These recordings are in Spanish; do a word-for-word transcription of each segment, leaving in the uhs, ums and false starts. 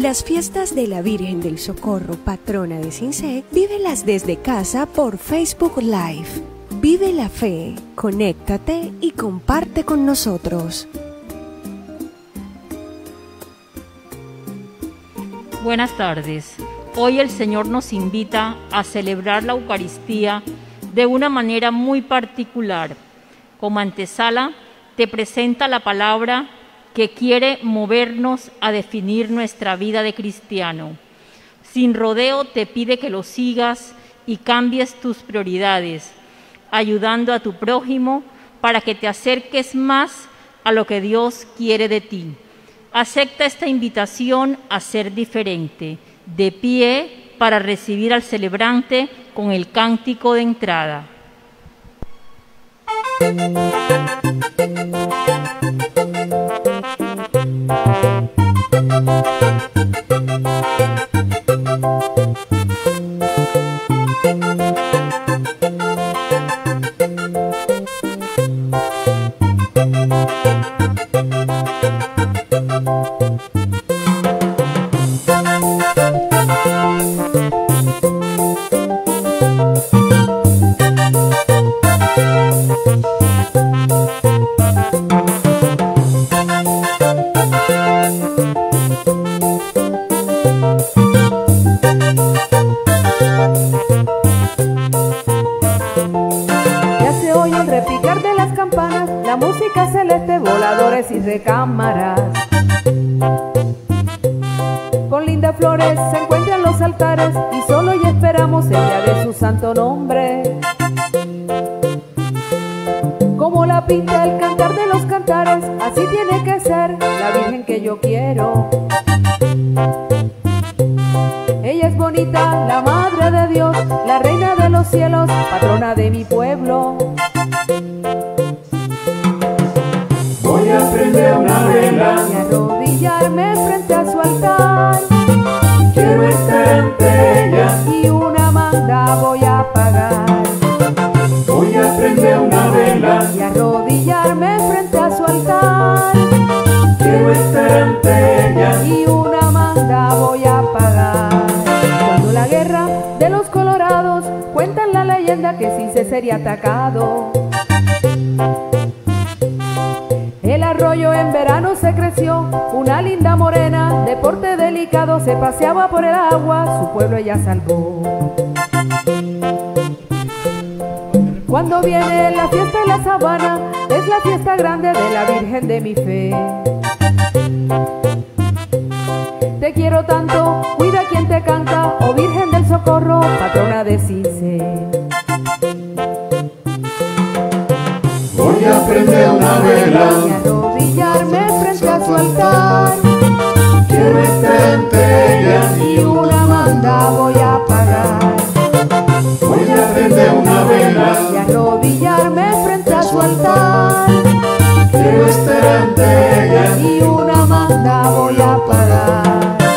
Las fiestas de la Virgen del Socorro, patrona de Cincé, vívelas desde casa por Facebook Live. Vive la fe, conéctate y comparte con nosotros. Buenas tardes. Hoy el Señor nos invita a celebrar la Eucaristía de una manera muy particular. Como antesala, te presenta la palabra que quiere movernos a definir nuestra vida de cristiano. Sin rodeo te pide que lo sigas y cambies tus prioridades, ayudando a tu prójimo para que te acerques más a lo que Dios quiere de ti. Acepta esta invitación a ser diferente, de pie para recibir al celebrante con el cántico de entrada. Y recámaras con lindas flores se encuentran los altares y solo ya esperamos el día de su santo nombre. Como la pinta el cantar de los cantares, así tiene que ser la Virgen que yo quiero. Ella es bonita, la Madre de Dios, la Reina de los cielos, patrona de mi pueblo. Voy a prender una vela y arrodillarme frente a su altar. Quiero estar ante ella y una manda voy a pagar. Voy a prender una vela y arrodillarme frente a su altar. Quiero estar ante ella y una manda voy a pagar. Cuando la guerra de los colorados cuentan la leyenda que Cincé sería atacado. El arroyo en verano se creció, una linda morena de porte delicado se paseaba por el agua, su pueblo ella salvó. Cuando viene la fiesta de la sabana, es la fiesta grande de la Virgen de mi fe. Te quiero tanto, cuida quien te canta, oh Virgen del Socorro, patrona de Cincé. Voy a prender una vela y arrodillarme frente a su altar. Quiero estar ante ella y una manda voy a pagar. Voy a prender una vela y arrodillarme frente a su altar. Quiero estar ante ella y una manda voy a pagar.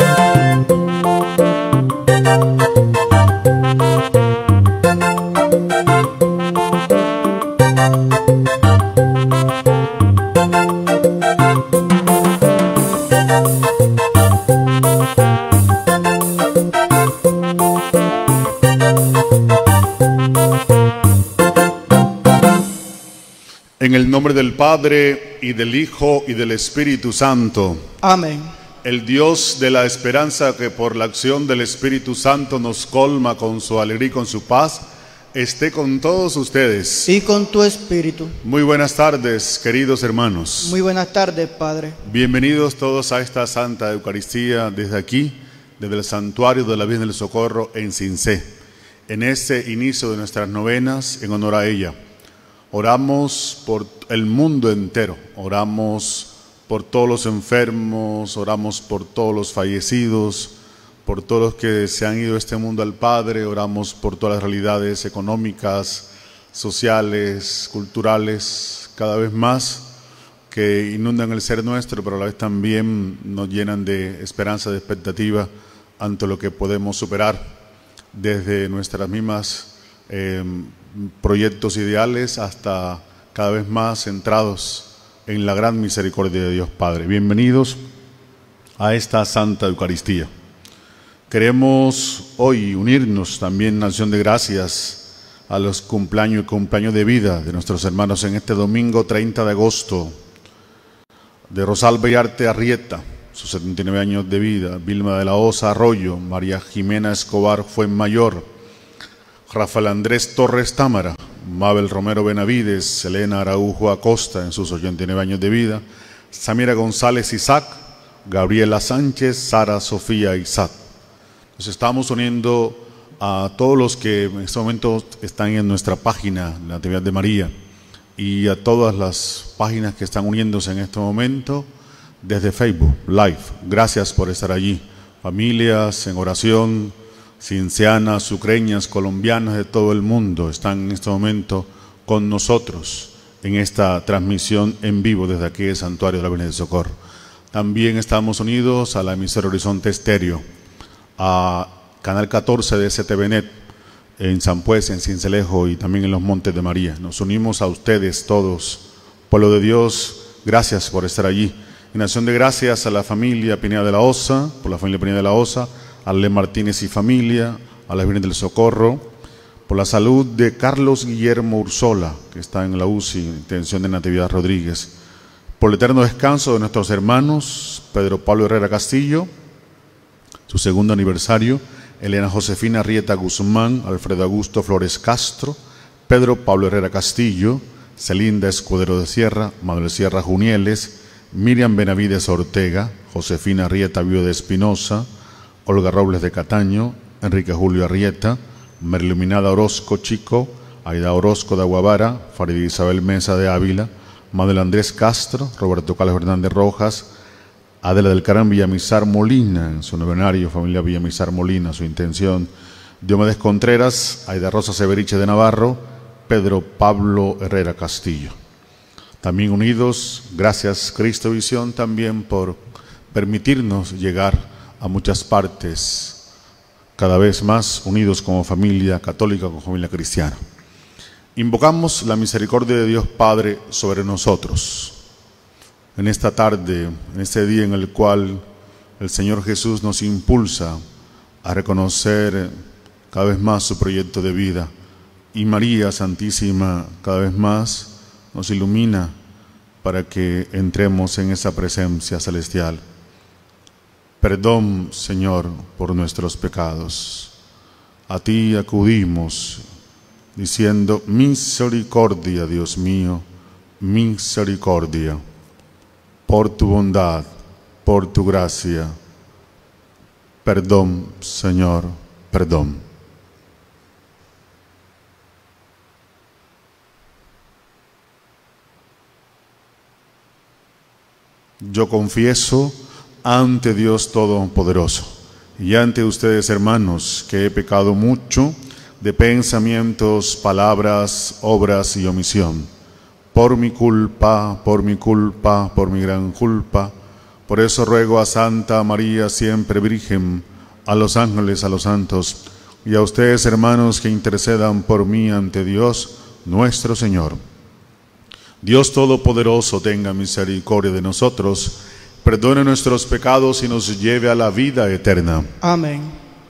En el nombre del Padre, y del Hijo, y del Espíritu Santo. Amén. El Dios de la esperanza, que por la acción del Espíritu Santo nos colma con su alegría y con su paz, esté con todos ustedes. Y con tu espíritu. Muy buenas tardes, queridos hermanos. Muy buenas tardes, Padre. Bienvenidos todos a esta Santa Eucaristía desde aquí, desde el Santuario de la Virgen del Socorro en Cincé, en este inicio de nuestras novenas en honor a ella. Oramos por el mundo entero, oramos por todos los enfermos, oramos por todos los fallecidos, por todos los que se han ido de este mundo al Padre, oramos por todas las realidades económicas, sociales, culturales, cada vez más, que inundan el ser nuestro, pero a la vez también nos llenan de esperanza, de expectativa ante lo que podemos superar desde nuestras mismas eh, proyectos ideales hasta cada vez más centrados en la gran misericordia de Dios Padre. Bienvenidos a esta Santa Eucaristía. Queremos hoy unirnos también en acción de gracias a los cumpleaños y cumpleaños de vida de nuestros hermanos en este domingo treinta de agosto, de Rosalba y Arte Arrieta, sus setenta y nueve años de vida, Vilma de la Osa Arroyo, María Jimena Escobar Fuenmayor, Rafael Andrés Torres Támara, Mabel Romero Benavides, Elena Araujo Acosta en sus ochenta y nueve años de vida, Samira González Isaac, Gabriela Sánchez, Sara Sofía Isaac. Nos estamos uniendo a todos los que en este momento están en nuestra página, la Natividad de María, y a todas las páginas que están uniéndose en este momento desde Facebook Live. Gracias por estar allí. Familias en oración, cincianas, ucreñas, colombianas de todo el mundo están en este momento con nosotros en esta transmisión en vivo desde aquí el Santuario de la Virgen del Socorro. También estamos unidos a la emisora Horizonte Estéreo, a Canal catorce de S T V Net en San Pues, en Cincelejo y también en los Montes de María. Nos unimos a ustedes todos, pueblo de Dios, gracias por estar allí. En acción de gracias a la familia Pineda de la Osa, por la familia Pineda de la Osa, a Le Martínez y familia, a la Virgen del Socorro, por la salud de Carlos Guillermo Ursola, que está en la U C I, intención de Natividad Rodríguez, por el eterno descanso de nuestros hermanos Pedro Pablo Herrera Castillo, su segundo aniversario, Elena Josefina Arrieta Guzmán, Alfredo Augusto Flores Castro, Pedro Pablo Herrera Castillo, Celinda Escudero de Sierra, Manuel Sierra Junieles, Miriam Benavides Ortega, Josefina Arrieta Viuda de Espinosa, Olga Robles de Cataño, Enrique Julio Arrieta, Merluminada Orozco Chico, Aida Orozco de Aguavara, Farideh Isabel Mesa de Ávila, Manuel Andrés Castro, Roberto Carlos Hernández Rojas, Adela del Carmen Villamizar Molina, en su novenario, familia Villamizar Molina, su intención, Diomedes Contreras, Aida Rosa Severiche de Navarro, Pedro Pablo Herrera Castillo. También unidos, gracias Cristo Visión también por permitirnos llegar a muchas partes, cada vez más unidos como familia católica, como familia cristiana. Invocamos la misericordia de Dios Padre sobre nosotros. En esta tarde, en este día en el cual el Señor Jesús nos impulsa a reconocer cada vez más su proyecto de vida, y María Santísima cada vez más nos ilumina para que entremos en esa presencia celestial. Perdón, Señor, por nuestros pecados. A ti acudimos diciendo: misericordia, Dios mío, misericordia. Por tu bondad, por tu gracia. Perdón, Señor, perdón. Yo confieso ante Dios Todopoderoso y ante ustedes, hermanos, que he pecado mucho de pensamientos, palabras, obras y omisión. Por mi culpa, por mi culpa, por mi gran culpa. Por eso ruego a Santa María, siempre Virgen, a los ángeles, a los santos, y a ustedes, hermanos, que intercedan por mí ante Dios nuestro Señor. Dios Todopoderoso tenga misericordia de nosotros, perdone nuestros pecados y nos lleve a la vida eterna. Amén.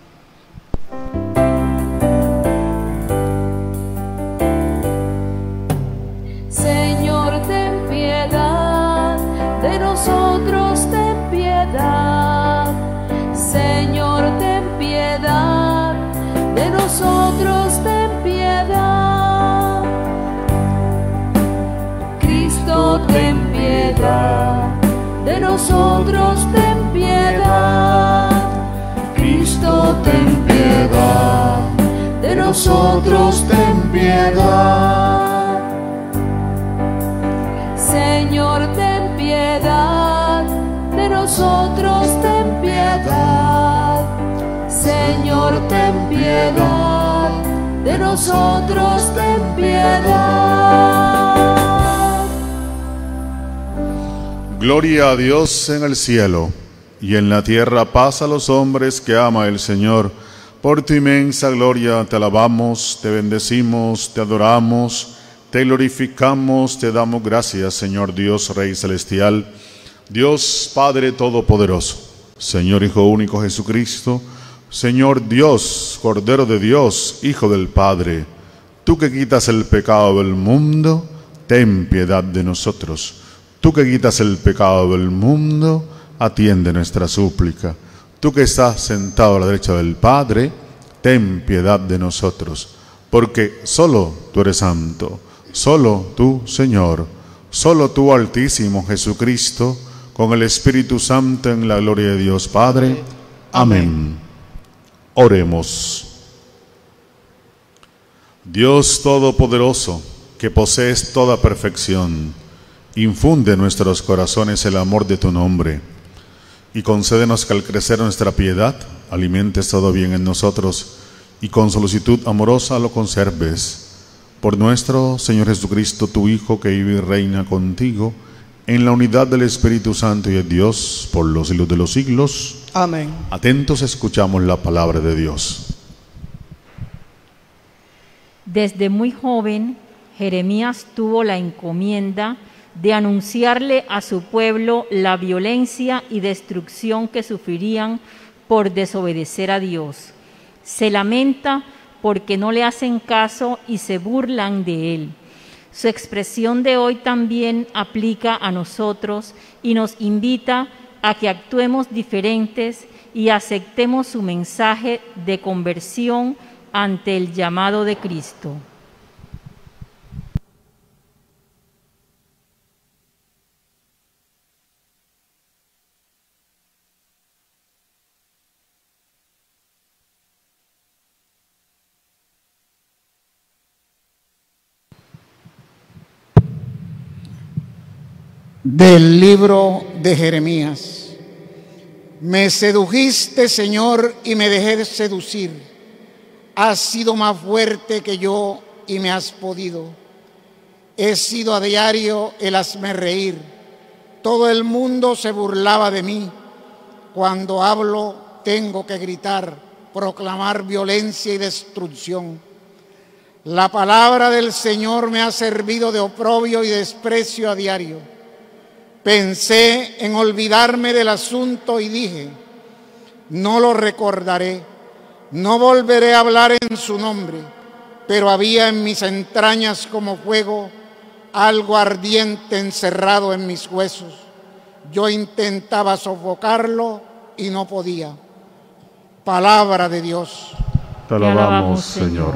Señor, ten piedad de nosotros, ten piedad. Señor, ten piedad de nosotros, ten piedad. Cristo, ten piedad de nosotros, ten piedad. Cristo, ten piedad de nosotros, ten piedad. Señor, ten piedad de nosotros, ten piedad. Señor, ten piedad de nosotros, ten piedad. Gloria a Dios en el cielo, y en la tierra paz a los hombres que ama el Señor. Por tu inmensa gloria te alabamos, te bendecimos, te adoramos, te glorificamos, te damos gracias, Señor Dios, Rey Celestial, Dios Padre Todopoderoso. Señor Hijo único Jesucristo, Señor Dios, Cordero de Dios, Hijo del Padre, tú que quitas el pecado del mundo, ten piedad de nosotros. Tú que quitas el pecado del mundo, atiende nuestra súplica. Tú que estás sentado a la derecha del Padre, ten piedad de nosotros. Porque solo tú eres santo, solo tú, Señor, solo tú, Altísimo Jesucristo, con el Espíritu Santo en la gloria de Dios Padre. Amén. Oremos. Dios Todopoderoso, que posees toda perfección, infunde en nuestros corazones el amor de tu nombre y concédenos que al crecer nuestra piedad, alimentes todo bien en nosotros y con solicitud amorosa lo conserves. Por nuestro Señor Jesucristo, tu Hijo, que vive y reina contigo, en la unidad del Espíritu Santo y de Dios, por los siglos de los siglos. Amén. Atentos escuchamos la palabra de Dios. Desde muy joven, Jeremías tuvo la encomienda de anunciarle a su pueblo la violencia y destrucción que sufrirían por desobedecer a Dios. Se lamenta porque no le hacen caso y se burlan de él. Su expresión de hoy también aplica a nosotros y nos invita a que actuemos diferentes y aceptemos su mensaje de conversión ante el llamado de Cristo. Del libro de Jeremías. Me sedujiste, Señor, y me dejé seducir. Has sido más fuerte que yo y me has podido. He sido a diario el hazme reír. Todo el mundo se burlaba de mí. Cuando hablo tengo que gritar, proclamar violencia y destrucción. La palabra del Señor me ha servido de oprobio y desprecio a diario. Pensé en olvidarme del asunto y dije, no lo recordaré, no volveré a hablar en su nombre, pero había en mis entrañas como fuego algo ardiente encerrado en mis huesos. Yo intentaba sofocarlo y no podía. Palabra de Dios. Te alabamos, Señor.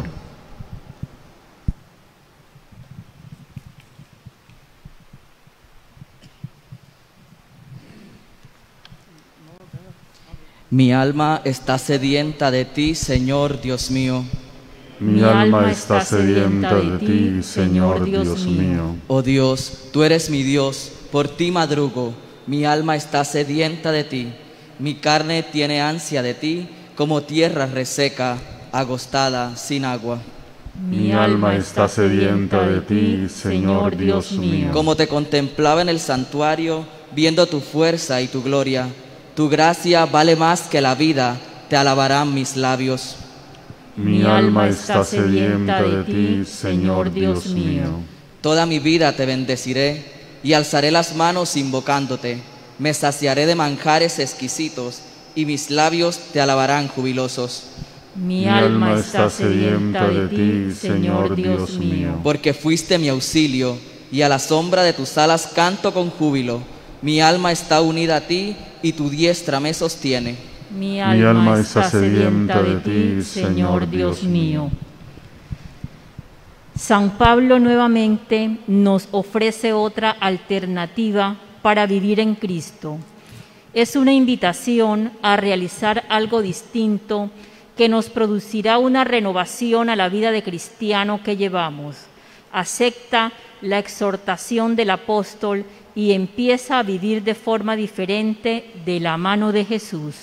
Mi alma está sedienta de ti, Señor Dios mío. Mi alma está sedienta de ti, Señor Dios mío. Oh Dios, tú eres mi Dios, por ti madrugo. Mi alma está sedienta de ti. Mi carne tiene ansia de ti, como tierra reseca, agostada, sin agua. Mi alma está sedienta de ti, Señor Dios mío. Como te contemplaba en el santuario, viendo tu fuerza y tu gloria. Tu gracia vale más que la vida, te alabarán mis labios. Mi alma está sedienta de ti, Señor Dios mío. Toda mi vida te bendeciré y alzaré las manos invocándote. Me saciaré de manjares exquisitos y mis labios te alabarán jubilosos. Mi alma está sedienta de ti, Señor Dios mío. Porque fuiste mi auxilio y a la sombra de tus alas canto con júbilo. Mi alma está unida a ti y tu diestra me sostiene. Mi alma, Mi alma está sedienta de ti, Señor Dios mío. San Pablo nuevamente nos ofrece otra alternativa para vivir en Cristo. Es una invitación a realizar algo distinto que nos producirá una renovación a la vida de cristiano que llevamos. Acepta la exhortación del apóstol y empieza a vivir de forma diferente de la mano de Jesús.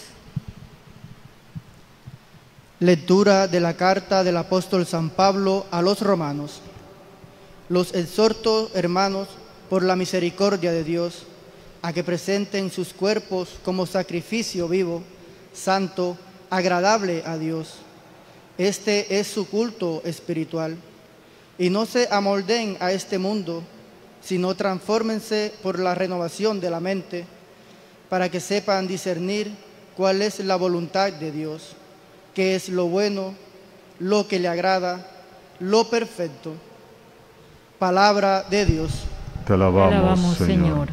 Lectura de la carta del apóstol San Pablo a los romanos. Los exhorto, hermanos, por la misericordia de Dios, a que presenten sus cuerpos como sacrificio vivo, santo, agradable a Dios. Este es su culto espiritual. Y no se amoldeen a este mundo, sino transfórmense por la renovación de la mente, para que sepan discernir cuál es la voluntad de Dios, qué es lo bueno, lo que le agrada, lo perfecto. Palabra de Dios. Te alabamos, Te alabamos, Señor. Señor.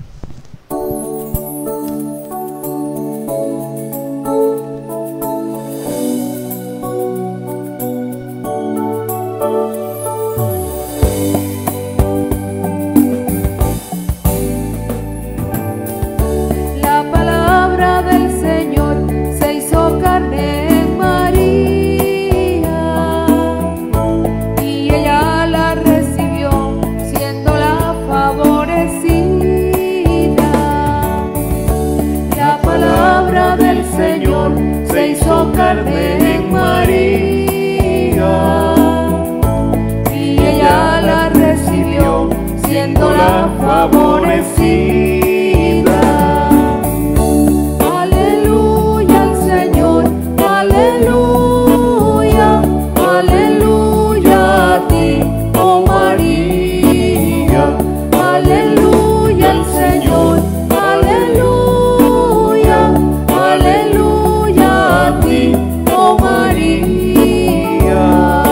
La palabra del Señor se hizo carne en María y ella la recibió siendo la favorecida. La palabra del Señor se hizo carne en María y ella la recibió siendo la favorecida. Aleluya al Señor, aleluya, aleluya a ti, oh María. Aleluya al Señor, aleluya, aleluya a ti, oh María.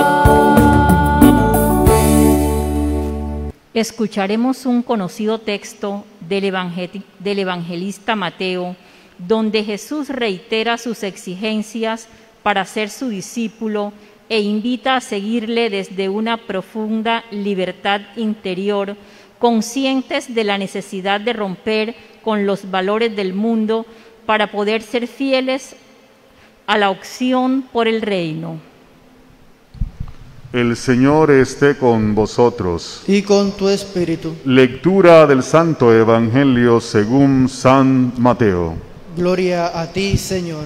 Escucharemos un conocido texto del, evangel- del evangelista Mateo, donde Jesús reitera sus exigencias para ser su discípulo e invita a seguirle desde una profunda libertad interior, conscientes de la necesidad de romper con los valores del mundo para poder ser fieles a la opción por el reino. El Señor esté con vosotros. Y con tu espíritu. Lectura del Santo Evangelio según San Mateo. Gloria a ti, Señor.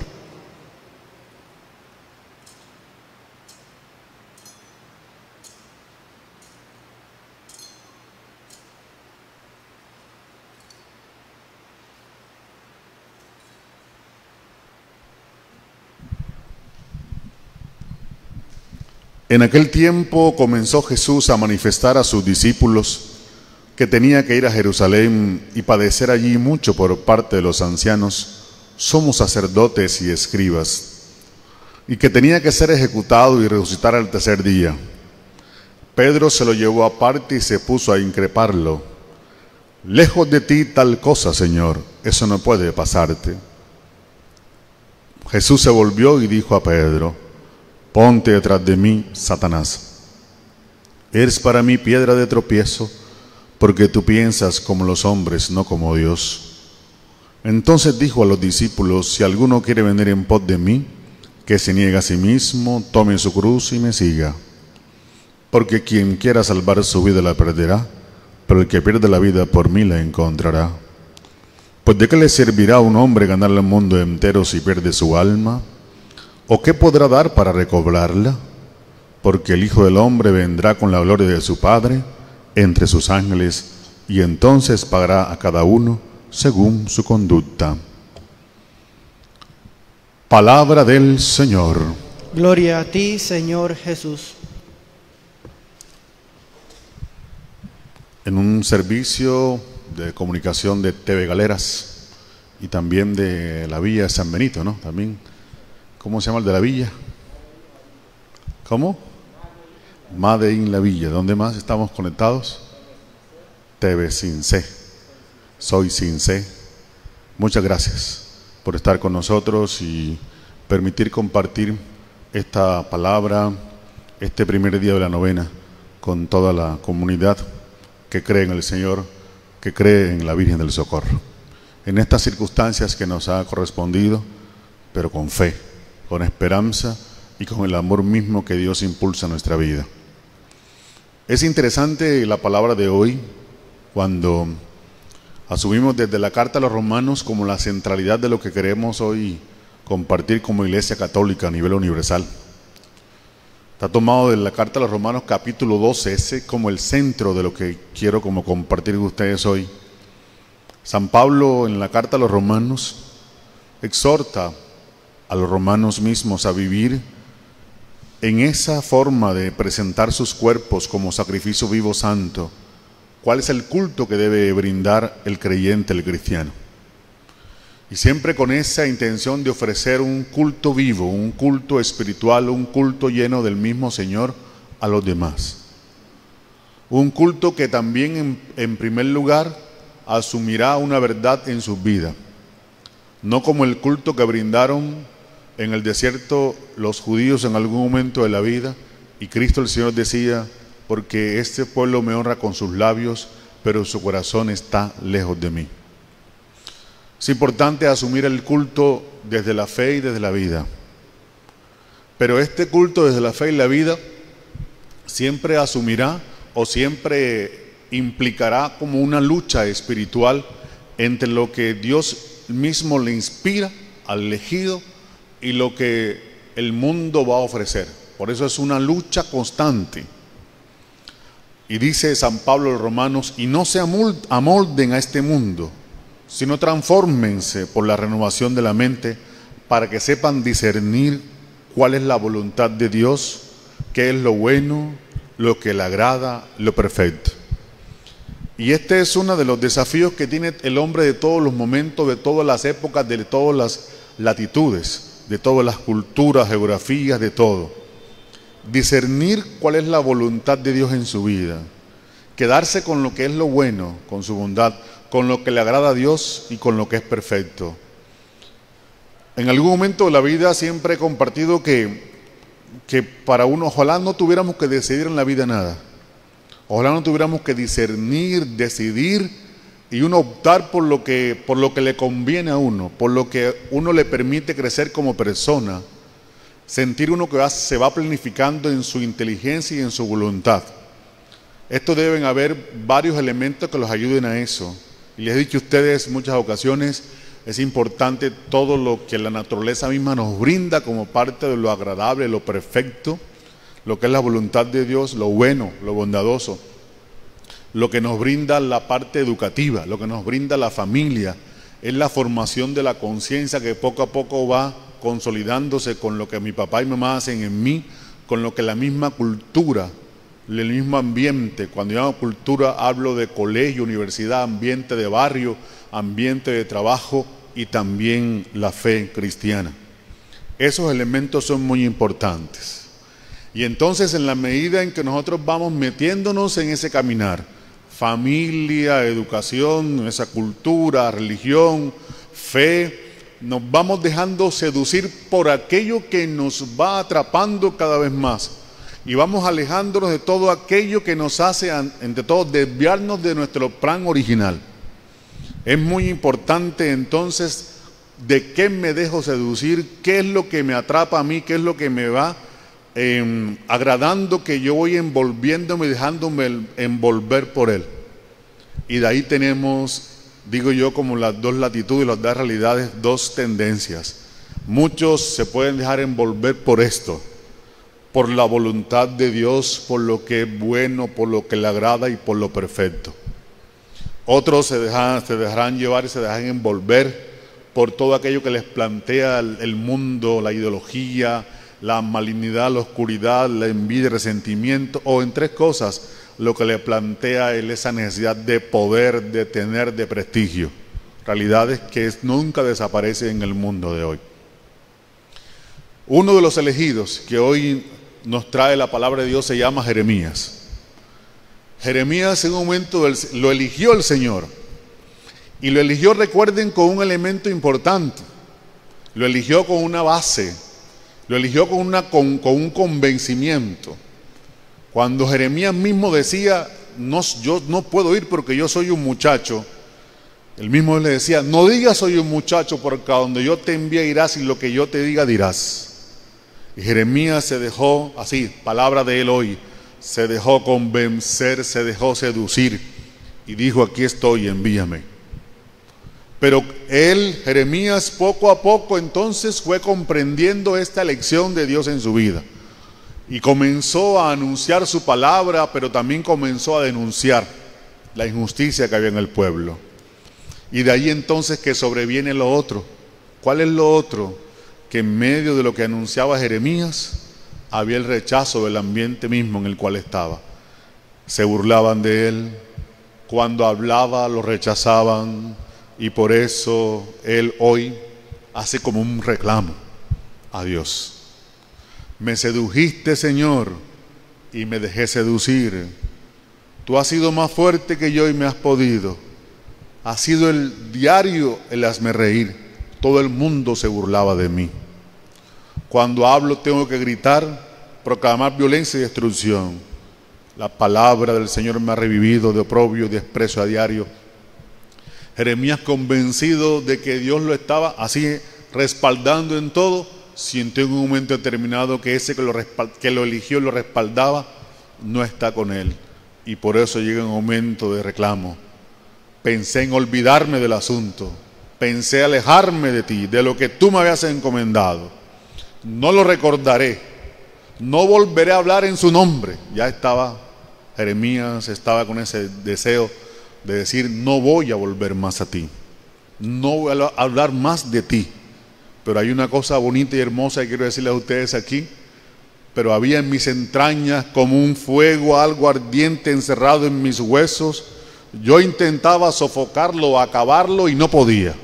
En aquel tiempo comenzó Jesús a manifestar a sus discípulos que tenía que ir a Jerusalén y padecer allí mucho por parte de los ancianos, somos sacerdotes y escribas, y que tenía que ser ejecutado y resucitar al tercer día. Pedro se lo llevó aparte y se puso a increparlo. Lejos de ti tal cosa, Señor, eso no puede pasarte. Jesús se volvió y dijo a Pedro: ponte detrás de mí, Satanás. Eres para mí piedra de tropiezo, porque tú piensas como los hombres, no como Dios. Entonces dijo a los discípulos: si alguno quiere venir en pos de mí, que se niegue a sí mismo, tome su cruz y me siga. Porque quien quiera salvar su vida la perderá, pero el que pierde la vida por mí la encontrará. Pues ¿de qué le servirá a un hombre ganar el mundo entero si pierde su alma? ¿O qué podrá dar para recobrarla? Porque el Hijo del Hombre vendrá con la gloria de su Padre entre sus ángeles, y entonces pagará a cada uno según su conducta. Palabra del Señor. Gloria a ti, Señor Jesús. En un servicio de comunicación de T V Galeras y también de la Villa de San Benito, ¿no? También, ¿cómo se llama el de la Villa? ¿Cómo? Made in la Villa. ¿Dónde más estamos conectados? T V Cincé. Soy Cincé. Muchas gracias por estar con nosotros y permitir compartir esta palabra, este primer día de la novena, con toda la comunidad que cree en el Señor, que cree en la Virgen del Socorro. En estas circunstancias que nos ha correspondido, pero con fe, con esperanza y con el amor mismo que Dios impulsa en nuestra vida. Es interesante la palabra de hoy cuando asumimos desde la Carta a los Romanos como la centralidad de lo que queremos hoy compartir como Iglesia Católica a nivel universal. Está tomado de la Carta a los Romanos capítulo doce, ese como el centro de lo que quiero como compartir con ustedes hoy. San Pablo en la Carta a los Romanos exhorta a los romanos mismos a vivir en esa forma de presentar sus cuerpos como sacrificio vivo santo. ¿Cuál es el culto que debe brindar el creyente, el cristiano? Y siempre con esa intención de ofrecer un culto vivo, un culto espiritual, un culto lleno del mismo Señor a los demás. Un culto que también en, en primer lugar asumirá una verdad en sus vidas. No como el culto que brindaron en el desierto los judíos en algún momento de la vida, y Cristo el Señor decía, porque este pueblo me honra con sus labios, pero su corazón está lejos de mí. Es importante asumir el culto desde la fe y desde la vida. Pero este culto desde la fe y la vida siempre asumirá o siempre implicará como una lucha espiritual entre lo que Dios mismo le inspira al elegido y lo que el mundo va a ofrecer. Por eso es una lucha constante. Y dice San Pablo a los Romanos, y no se amolden a este mundo, sino transfórmense por la renovación de la mente para que sepan discernir cuál es la voluntad de Dios, qué es lo bueno, lo que le agrada, lo perfecto. Y este es uno de los desafíos que tiene el hombre de todos los momentos, de todas las épocas, de todas las latitudes, de todas las culturas, geografías, de todo. Discernir cuál es la voluntad de Dios en su vida, quedarse con lo que es lo bueno, con su bondad, con lo que le agrada a Dios y con lo que es perfecto. En algún momento de la vida siempre he compartido que, que para uno, ojalá no tuviéramos que decidir en la vida nada. Ojalá no tuviéramos que discernir, decidir y uno optar por lo que, por lo que le conviene a uno, por lo que uno le permite crecer como persona. Sentir uno que va, se va planificando en su inteligencia y en su voluntad. Esto deben haber varios elementos que los ayuden a eso. Y les he dicho a ustedes en muchas ocasiones, es importante todo lo que la naturaleza misma nos brinda como parte de lo agradable, lo perfecto, lo que es la voluntad de Dios, lo bueno, lo bondadoso, lo que nos brinda la parte educativa, lo que nos brinda la familia, es la formación de la conciencia que poco a poco va consolidándose con lo que mi papá y mamá hacen en mí, con lo que la misma cultura, el mismo ambiente. Cuando llamo cultura hablo de colegio, universidad, ambiente de barrio, ambiente de trabajo y también la fe cristiana. Esos elementos son muy importantes. Y entonces en la medida en que nosotros vamos metiéndonos en ese caminar, familia, educación, esa cultura, religión, fe, nos vamos dejando seducir por aquello que nos va atrapando cada vez más. Y vamos alejándonos de todo aquello que nos hace, entre todo, desviarnos de nuestro plan original. Es muy importante entonces de qué me dejo seducir, qué es lo que me atrapa a mí, qué es lo que me va eh, agradando, que yo voy envolviéndome y dejándome envolver por él. Y de ahí tenemos, digo yo, como las dos latitudes, las dos realidades, dos tendencias. Muchos se pueden dejar envolver por esto, por la voluntad de Dios, por lo que es bueno, por lo que le agrada y por lo perfecto. Otros se, dejan, se dejarán llevar y se dejarán envolver por todo aquello que les plantea el, el mundo, la ideología, la malignidad, la oscuridad, la envidia, el resentimiento, o en tres cosas, lo que le plantea es esa necesidad de poder, de tener, de prestigio. Realidades que es, nunca desaparecen en el mundo de hoy. Uno de los elegidos que hoy nos trae la palabra de Dios se llama Jeremías. Jeremías en un momento lo eligió el Señor. Y lo eligió, recuerden, con un elemento importante. Lo eligió con una base. Lo eligió con, una, con, con un convencimiento. Cuando Jeremías mismo decía, no, yo no puedo ir porque yo soy un muchacho. Él mismo le decía, no digas soy un muchacho porque a donde yo te envíe irás y lo que yo te diga dirás. Y Jeremías se dejó, así, palabra de él hoy, se dejó convencer, se dejó seducir y dijo, aquí estoy, envíame. Pero él, Jeremías, poco a poco entonces fue comprendiendo esta lección de Dios en su vida y comenzó a anunciar su palabra, pero también comenzó a denunciar la injusticia que había en el pueblo. Y de ahí entonces que sobreviene lo otro. ¿Cuál es lo otro? Que en medio de lo que anunciaba Jeremías había el rechazo del ambiente mismo en el cual estaba. Se burlaban de él, cuando hablaba lo rechazaban y por eso él hoy hace como un reclamo a Dios. Me sedujiste, Señor, y me dejé seducir. Tú has sido más fuerte que yo y me has podido. Ha sido el diario el hazme reír. Todo el mundo se burlaba de mí. Cuando hablo tengo que gritar, proclamar violencia y destrucción. La palabra del Señor me ha revivido de oprobio y desprecio a diario. Jeremías, convencido de que Dios lo estaba así respaldando en todo, sintió en un momento determinado que ese que lo, que lo eligió y lo respaldaba no está con él, y por eso llega un momento de reclamo. Pensé en olvidarme del asunto, pensé alejarme de ti, de lo que tú me habías encomendado. No lo recordaré, no volveré a hablar en su nombre. Ya estaba, Jeremías estaba con ese deseo de decir, no voy a volver más a ti, no voy a hablar más de ti. Pero hay una cosa bonita y hermosa que quiero decirles a ustedes aquí. Pero había en mis entrañas como un fuego, algo ardiente encerrado en mis huesos. Yo intentaba sofocarlo, acabarlo y no podía.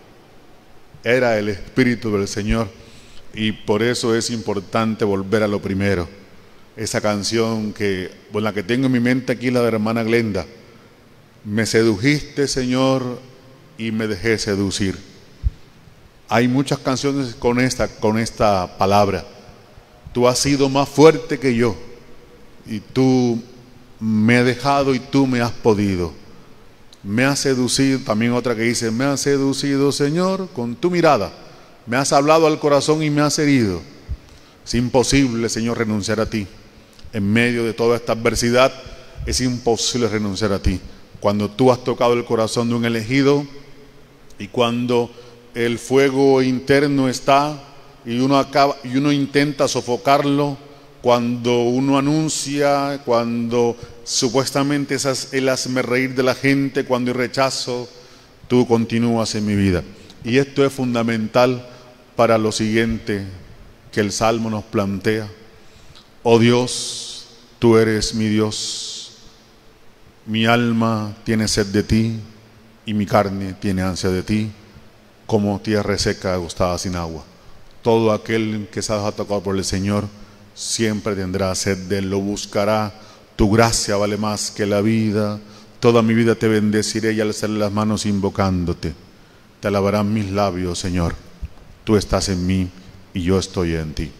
Era el Espíritu del Señor, y por eso es importante volver a lo primero. Esa canción que, con la que tengo en mi mente aquí, la de la hermana Glenda. Me sedujiste, Señor, y me dejé seducir. Hay muchas canciones con esta, con esta palabra. Tú has sido más fuerte que yo, y tú me has dejado y tú me has podido. Me has seducido, también otra que dice, me has seducido, Señor, con tu mirada. Me has hablado al corazón y me has herido. Es imposible, Señor, renunciar a ti. En medio de toda esta adversidad, es imposible renunciar a ti. Cuando tú has tocado el corazón de un elegido, y cuando el fuego interno está y uno acaba y uno intenta sofocarlo, cuando uno anuncia, cuando supuestamente es el hazme reír de la gente, cuando hay rechazo, tú continúas en mi vida. Y esto es fundamental para lo siguiente que el Salmo nos plantea. Oh Dios, tú eres mi Dios, mi alma tiene sed de ti y mi carne tiene ansia de ti, como tierra seca agostada sin agua. Todo aquel que se ha dejado tocar por el Señor siempre tendrá sed de él, lo buscará. Tu gracia vale más que la vida. Toda mi vida te bendeciré y alzaré las manos invocándote. Te alabarán mis labios, Señor. Tú estás en mí y yo estoy en ti.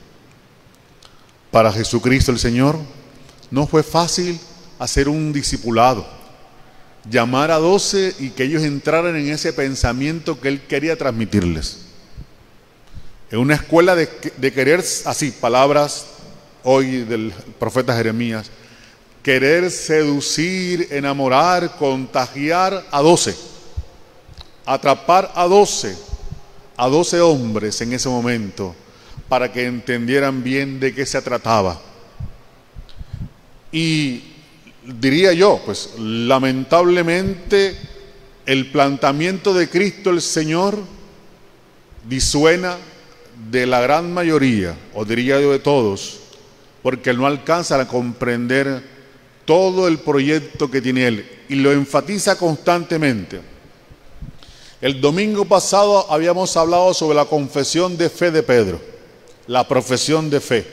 Para Jesucristo el Señor no fue fácil hacer un discipulado, llamar a doce y que ellos entraran en ese pensamiento que Él quería transmitirles. En una escuela de, de querer, así, palabras hoy del profeta Jeremías, querer seducir, enamorar, contagiar a doce, atrapar a doce, a doce hombres en ese momento, para que entendieran bien de qué se trataba. Y diría yo, pues lamentablemente el planteamiento de Cristo el Señor disuena de la gran mayoría, o diría yo de todos, porque no alcanza a comprender todo el proyecto que tiene Él, y lo enfatiza constantemente. El domingo pasado habíamos hablado sobre la confesión de fe de Pedro, la profesión de fe,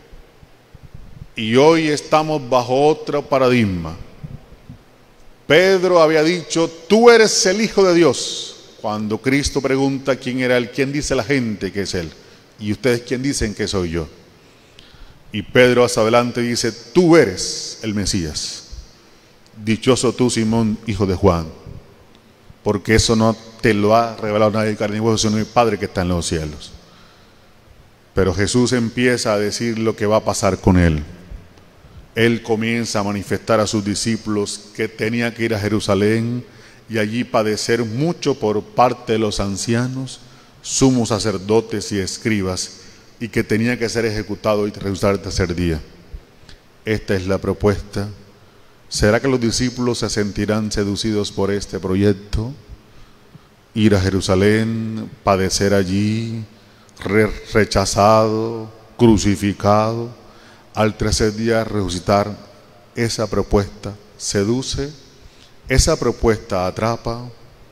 y hoy estamos bajo otro paradigma. Pedro había dicho, tú eres el Hijo de Dios, cuando Cristo pregunta quién era Él, quién dice la gente que es Él, y ustedes quién dicen que soy yo. Y Pedro hacia adelante dice, tú eres el Mesías. Dichoso tú, Simón, hijo de Juan, porque eso no te lo ha revelado nadie de carne y hueso, sino mi Padre que está en los cielos. Pero Jesús empieza a decir lo que va a pasar con Él. Él comienza a manifestar a sus discípulos que tenía que ir a Jerusalén y allí padecer mucho por parte de los ancianos, sumos sacerdotes y escribas, y que tenía que ser ejecutado y resucitar el tercer día. Esta es la propuesta. ¿Será que los discípulos se sentirán seducidos por este proyecto? Ir a Jerusalén, padecer allí, re rechazado, crucificado, al tercer día resucitar. Esa propuesta seduce, esa propuesta atrapa,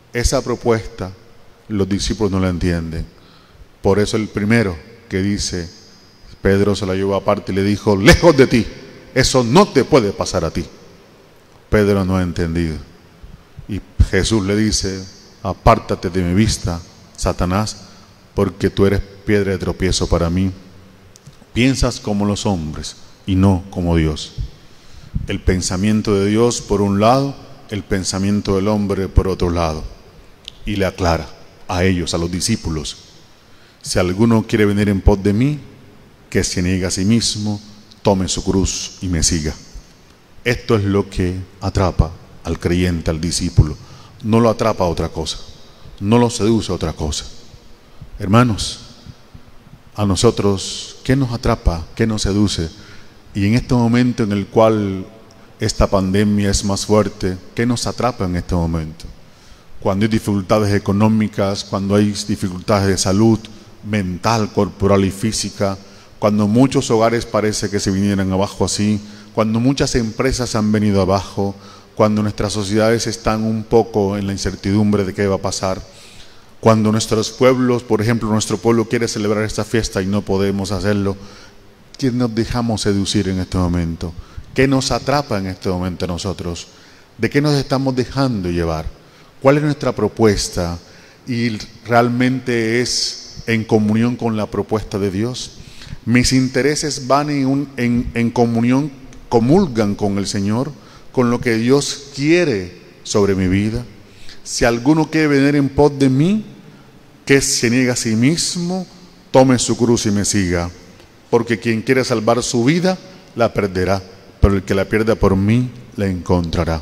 Esa propuesta los discípulos no la entienden. Por eso el primero que dice, Pedro se la llevó aparte y le dijo, lejos de ti, eso no te puede pasar a ti. Pedro no ha entendido. Y Jesús le dice, apártate de mi vista, Satanás, porque tú eres piedra de tropiezo para mí. Piensas como los hombres y no como Dios. El pensamiento de Dios por un lado, el pensamiento del hombre por otro lado. Y le aclara a ellos, a los discípulos, si alguno quiere venir en pos de mí, que se niegue a sí mismo, tome su cruz y me siga. Esto es lo que atrapa al creyente, al discípulo. No lo atrapa a otra cosa, no lo seduce a otra cosa. Hermanos, a nosotros, ¿qué nos atrapa? ¿Qué nos seduce? Y en este momento en el cual esta pandemia es más fuerte, ¿qué nos atrapa en este momento? Cuando hay dificultades económicas, cuando hay dificultades de salud mental, corporal y física, cuando muchos hogares parece que se vinieran abajo así, cuando muchas empresas han venido abajo, cuando nuestras sociedades están un poco en la incertidumbre de qué va a pasar, cuando nuestros pueblos, por ejemplo, nuestro pueblo quiere celebrar esta fiesta y no podemos hacerlo, ¿qué nos dejamos seducir en este momento? ¿Qué nos atrapa en este momento a nosotros? ¿De qué nos estamos dejando llevar? ¿Cuál es nuestra propuesta? ¿Y realmente es en comunión con la propuesta de Dios? ¿Mis intereses van en, un, en, en comunión, comulgan con el Señor, con lo que Dios quiere sobre mi vida? Si alguno quiere venir en pos de mí, que se niegue a sí mismo, tome su cruz y me siga. Porque quien quiere salvar su vida, la perderá, pero el que la pierda por mí, la encontrará.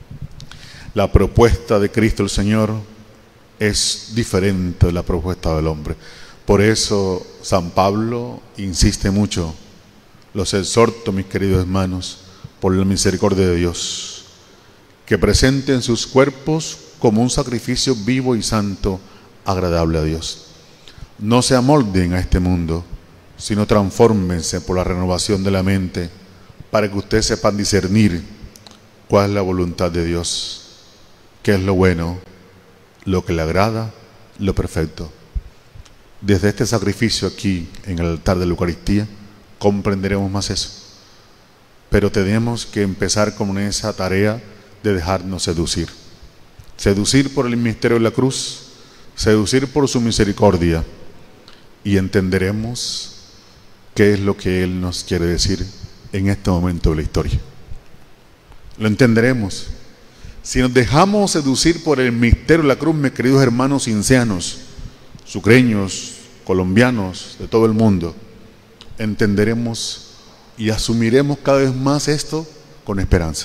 La propuesta de Cristo el Señor es diferente de la propuesta del hombre. Por eso San Pablo insiste mucho. Los exhorto, mis queridos hermanos, por la misericordia de Dios, que presenten sus cuerpos como un sacrificio vivo y santo, agradable a Dios. No se amolden a este mundo, sino transfórmense por la renovación de la mente, para que ustedes sepan discernir cuál es la voluntad de Dios, qué es lo bueno, lo que le agrada, lo perfecto. Desde este sacrificio aquí, en el altar de la Eucaristía, comprenderemos más eso. Pero tenemos que empezar con esa tarea de dejarnos seducir. Seducir por el misterio de la cruz, seducir por su misericordia, y entenderemos qué es lo que Él nos quiere decir en este momento de la historia. Lo entenderemos. Si nos dejamos seducir por el misterio de la cruz, mis queridos hermanos cincianos, sucreños, colombianos, de todo el mundo, entenderemos y asumiremos cada vez más esto con esperanza.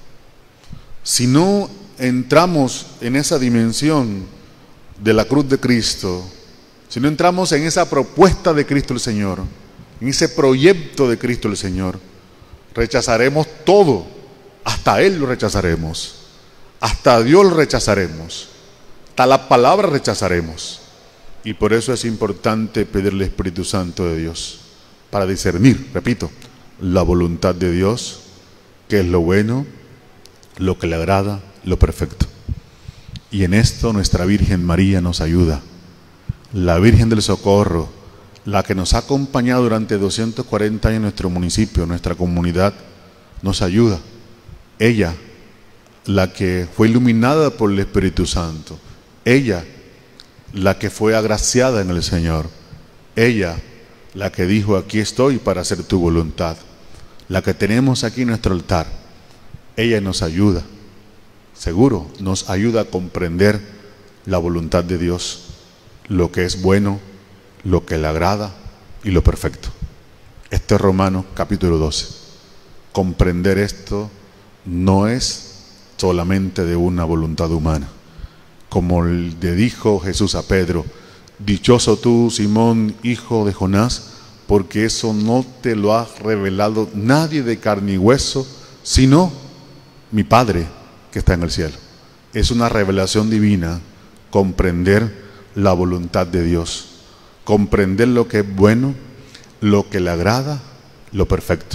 Si no entramos en esa dimensión de la cruz de Cristo, si no entramos en esa propuesta de Cristo el Señor, en ese proyecto de Cristo el Señor, rechazaremos todo, hasta Él lo rechazaremos, hasta a Dios lo rechazaremos, hasta la palabra rechazaremos. Y por eso es importante pedirle al Espíritu Santo de Dios, para discernir, repito, la voluntad de Dios, que es lo bueno, lo que le agrada, lo perfecto. Y en esto nuestra Virgen María nos ayuda. La Virgen del Socorro, la que nos ha acompañado durante doscientos cuarenta años en nuestro municipio, en nuestra comunidad, nos ayuda. Ella, la que fue iluminada por el Espíritu Santo. Ella, la que fue agraciada en el Señor. Ella, la que dijo, aquí estoy para hacer tu voluntad. La que tenemos aquí en nuestro altar. Ella nos ayuda, seguro, nos ayuda a comprender la voluntad de Dios, lo que es bueno, lo que le agrada y lo perfecto. Este es Romanos capítulo doce. Comprender esto no es solamente de una voluntad humana. Como le dijo Jesús a Pedro, dichoso tú, Simón, hijo de Jonás, porque eso no te lo ha revelado nadie de carne y hueso, sino mi Padre que está en el cielo. Es una revelación divina comprender la voluntad de Dios, comprender lo que es bueno, lo que le agrada, lo perfecto.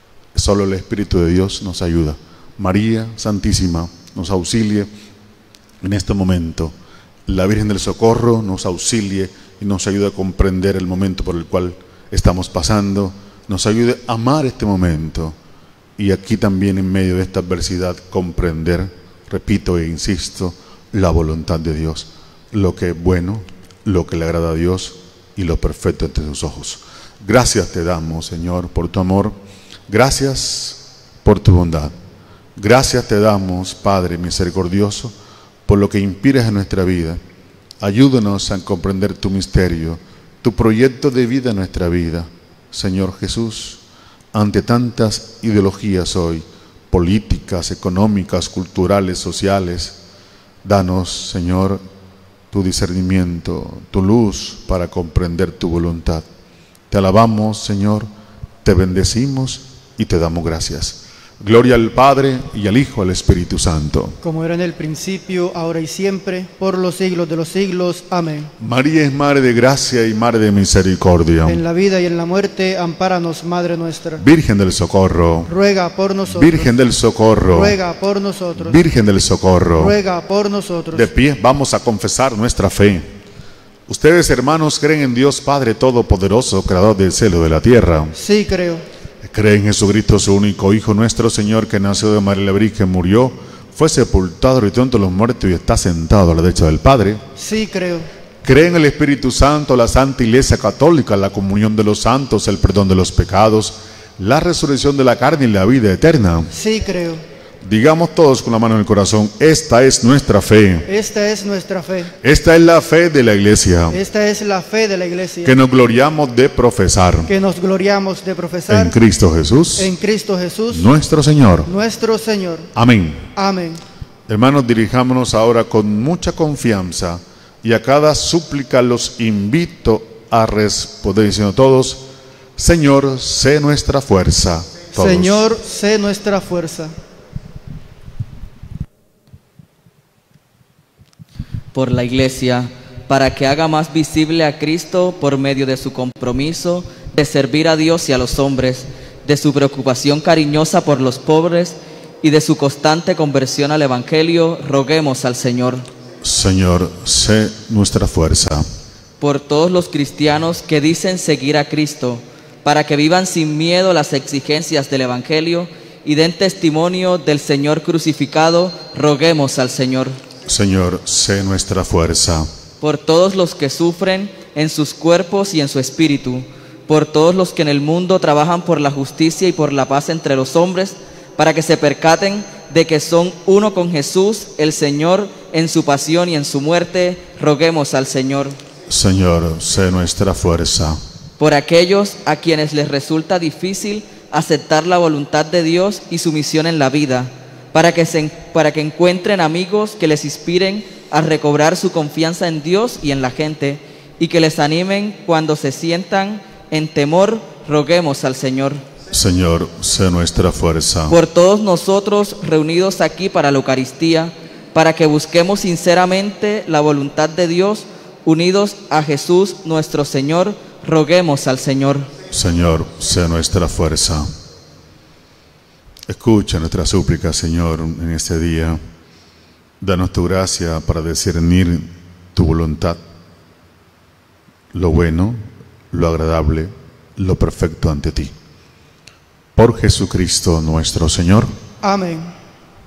Solo el Espíritu de Dios nos ayuda. María Santísima nos auxilie en este momento la Virgen del Socorro nos auxilie y nos ayude a comprender el momento por el cual estamos pasando, nos ayude a amar este momento y aquí también en medio de esta adversidad comprender, repito e insisto, la voluntad de Dios, lo que es bueno, lo que le agrada a Dios y lo perfecto ante sus ojos. Gracias te damos, Señor, por tu amor, gracias por tu bondad, gracias te damos, Padre misericordioso, por lo que inspiras en nuestra vida. Ayúdanos a comprender tu misterio, tu proyecto de vida en nuestra vida. Señor Jesús, ante tantas ideologías hoy, políticas, económicas, culturales, sociales, danos, Señor, tu discernimiento, tu luz para comprender tu voluntad. Te alabamos, Señor, te bendecimos y te damos gracias. Gloria al Padre, y al Hijo, y al Espíritu Santo. Como era en el principio, ahora y siempre, por los siglos de los siglos. Amén. María es Madre de gracia y Madre de misericordia. En la vida y en la muerte, ampáranos, Madre nuestra. Virgen del Socorro. Ruega por nosotros. Virgen del Socorro. Ruega por nosotros. Virgen del Socorro. Ruega por nosotros. De pie, vamos a confesar nuestra fe. Ustedes, hermanos, creen en Dios Padre Todopoderoso, Creador del cielo y de la tierra. Sí, creo. Cree en Jesucristo, su único Hijo, nuestro Señor, que nació de María la Virgen, murió, fue sepultado, resucitó entre los muertos y está sentado a la derecha del Padre. Sí, creo. Cree en el Espíritu Santo, la Santa Iglesia Católica, la comunión de los santos, el perdón de los pecados, la resurrección de la carne y la vida eterna. Sí, creo. Digamos todos con la mano en el corazón, esta es nuestra fe. Esta es nuestra fe. Esta es la fe de la Iglesia. Esta es la fe de la Iglesia. Que nos gloriamos de profesar. Que nos gloriamos de profesar. En Cristo Jesús. En Cristo Jesús. Nuestro Señor. Nuestro Señor. Amén. Amén. Hermanos, dirijámonos ahora con mucha confianza y a cada súplica los invito a responder diciendo todos, Señor, sé nuestra fuerza. Todos. Señor, sé nuestra fuerza. Por la Iglesia, para que haga más visible a Cristo por medio de su compromiso de servir a Dios y a los hombres, de su preocupación cariñosa por los pobres y de su constante conversión al Evangelio, roguemos al Señor. Señor, sé nuestra fuerza. Por todos los cristianos que dicen seguir a Cristo, para que vivan sin miedo las exigencias del Evangelio y den testimonio del Señor crucificado, roguemos al Señor. Señor, sé nuestra fuerza. Por todos los que sufren en sus cuerpos y en su espíritu, por todos los que en el mundo trabajan por la justicia y por la paz entre los hombres, para que se percaten de que son uno con Jesús, el Señor, en su pasión y en su muerte, roguemos al Señor. Señor, sé nuestra fuerza. Por aquellos a quienes les resulta difícil aceptar la voluntad de Dios y su misión en la vida, para que, se, para que encuentren amigos que les inspiren a recobrar su confianza en Dios y en la gente, y que les animen cuando se sientan en temor, roguemos al Señor. Señor, sé nuestra fuerza. Por todos nosotros reunidos aquí para la Eucaristía, para que busquemos sinceramente la voluntad de Dios, unidos a Jesús nuestro Señor, roguemos al Señor. Señor, sé nuestra fuerza. Escucha nuestra súplica, Señor, en este día. Danos tu gracia para discernir tu voluntad, lo bueno, lo agradable, lo perfecto ante ti. Por Jesucristo nuestro Señor. Amén.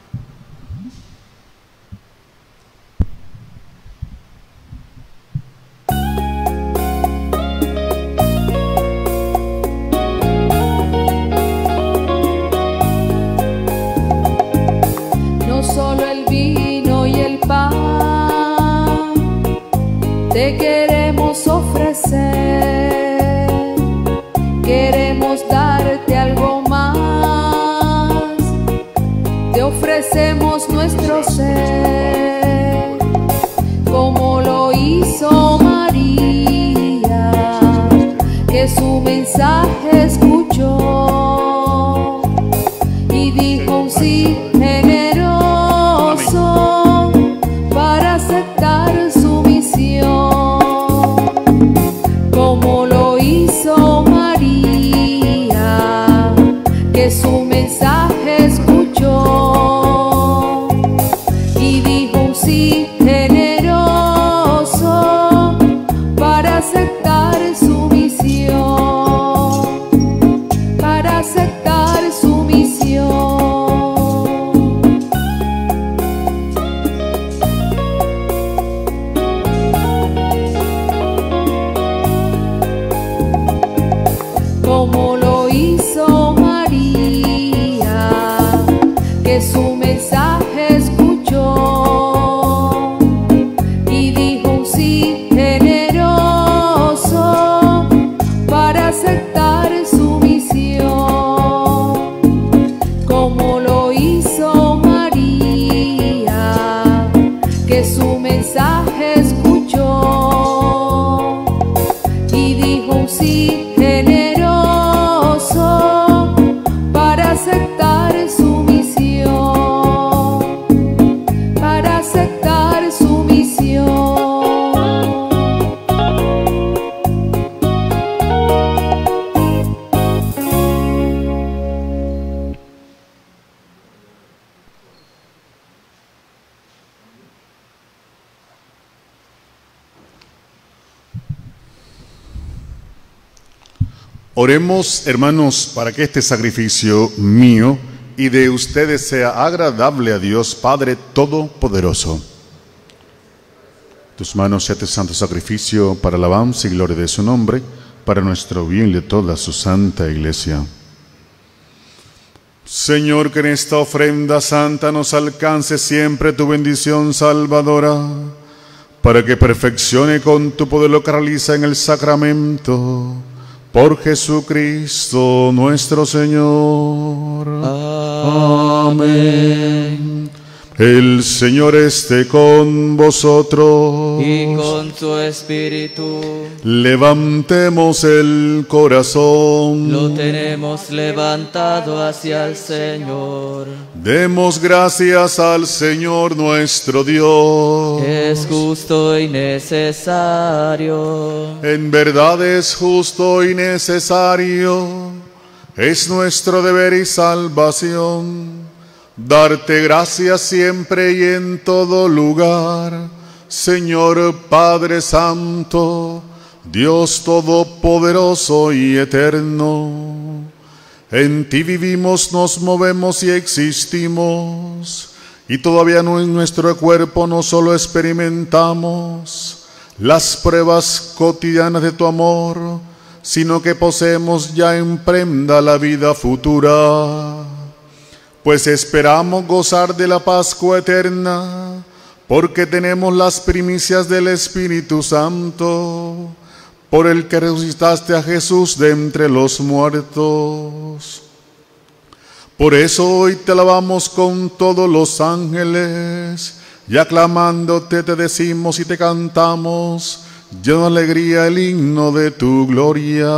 No solo el vino y el pan te queremos ofrecer, queremos darte algo más, te ofrecemos nuestro ser, como lo hizo María, que su mensaje escuchó y dijo un sí generoso para aceptar su misión, como lo hizo María, que su mensaje escuchó y dijo hizo María, que su mensaje escuchó y dijo un sí generoso para aceptar su misión, como lo hizo María, que su mensaje escuchó y dijo un sí generoso para aceptar su misión, para aceptar su misión. Oremos, hermanos, para que este sacrificio mío y de ustedes sea agradable a Dios Padre Todopoderoso. Tus manos sea este santo sacrificio para alabanza y gloria de su nombre, para nuestro bien y de toda su santa iglesia. Señor, que en esta ofrenda santa nos alcance siempre tu bendición salvadora, para que perfeccione con tu poder lo que realiza en el sacramento. Por Jesucristo nuestro Señor. Amén. El Señor esté con vosotros. Y con tu espíritu. Levantemos el corazón. Lo tenemos levantado hacia el Señor. Demos gracias al Señor nuestro Dios. Es justo y necesario. En verdad es justo y necesario. Es nuestro deber y salvación darte gracias siempre y en todo lugar, Señor Padre Santo, Dios Todopoderoso y Eterno. En ti vivimos, nos movemos y existimos, y todavía no en nuestro cuerpo no solo experimentamos las pruebas cotidianas de tu amor, sino que poseemos ya en prenda la vida futura. Pues esperamos gozar de la Pascua eterna, porque tenemos las primicias del Espíritu Santo, por el que resucitaste a Jesús de entre los muertos. Por eso hoy te alabamos con todos los ángeles, y aclamándote te decimos y te cantamos, lleno de alegría el himno de tu gloria.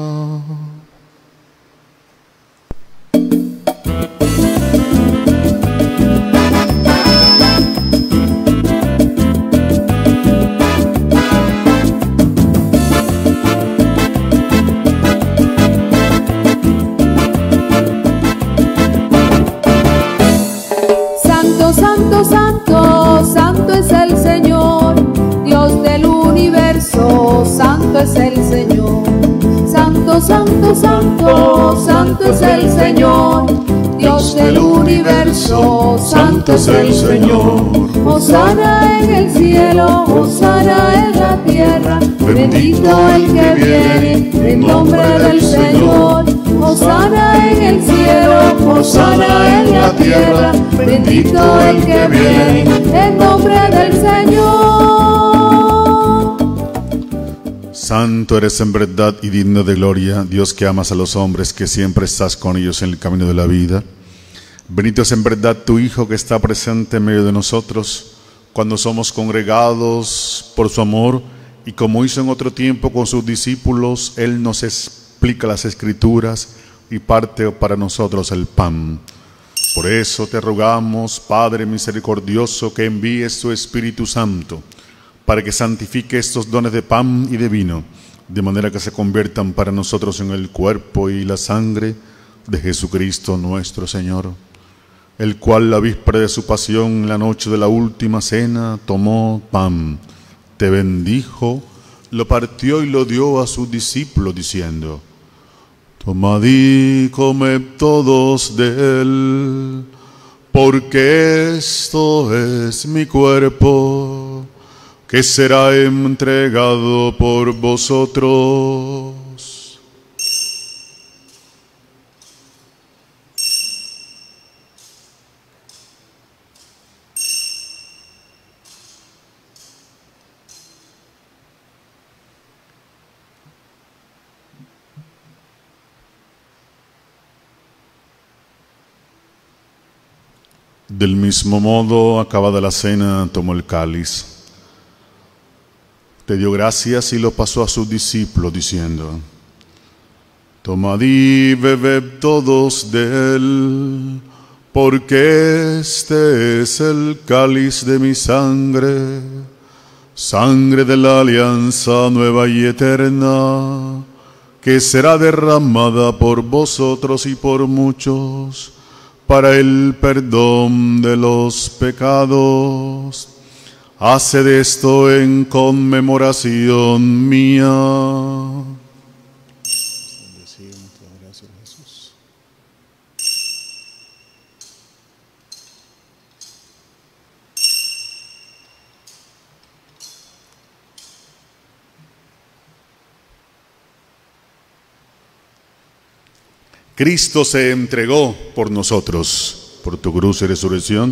Santo, santo, santo, santo es el Señor, Dios del universo, santo es el Señor. Santo, santo, santo, santo es el Señor, Dios del universo, santo es el Señor. Hosana en el cielo, hosana en la tierra, bendito el que viene en nombre del Señor. Hosana en el cielo, hosana en la tierra, bendito el que viene en nombre del Señor. Santo eres en verdad y digno de gloria, Dios que amas a los hombres, que siempre estás con ellos en el camino de la vida. Bendito es en verdad tu Hijo que está presente en medio de nosotros, cuando somos congregados por su amor, y como hizo en otro tiempo con sus discípulos, Él nos explica las Escrituras y parte para nosotros el pan. Por eso te rogamos, Padre misericordioso, que envíes tu Espíritu Santo, para que santifique estos dones de pan y de vino, de manera que se conviertan para nosotros en el cuerpo y la sangre de Jesucristo nuestro Señor, el cual la víspera de su pasión, en la noche de la última cena, tomó pan, te bendijo, lo partió y lo dio a sus discípulos, diciendo: tomad y comed todos de él, porque esto es mi cuerpo, que será entregado por vosotros. Del mismo modo, acabada la cena, tomó el cáliz, te dio gracias y lo pasó a sus discípulos, diciendo: tomad y bebed todos de él, porque este es el cáliz de mi sangre, sangre de la alianza nueva y eterna, que será derramada por vosotros y por muchos, para el perdón de los pecados. Haced esto en conmemoración mía. Cristo se entregó por nosotros, por tu cruz y resurrección.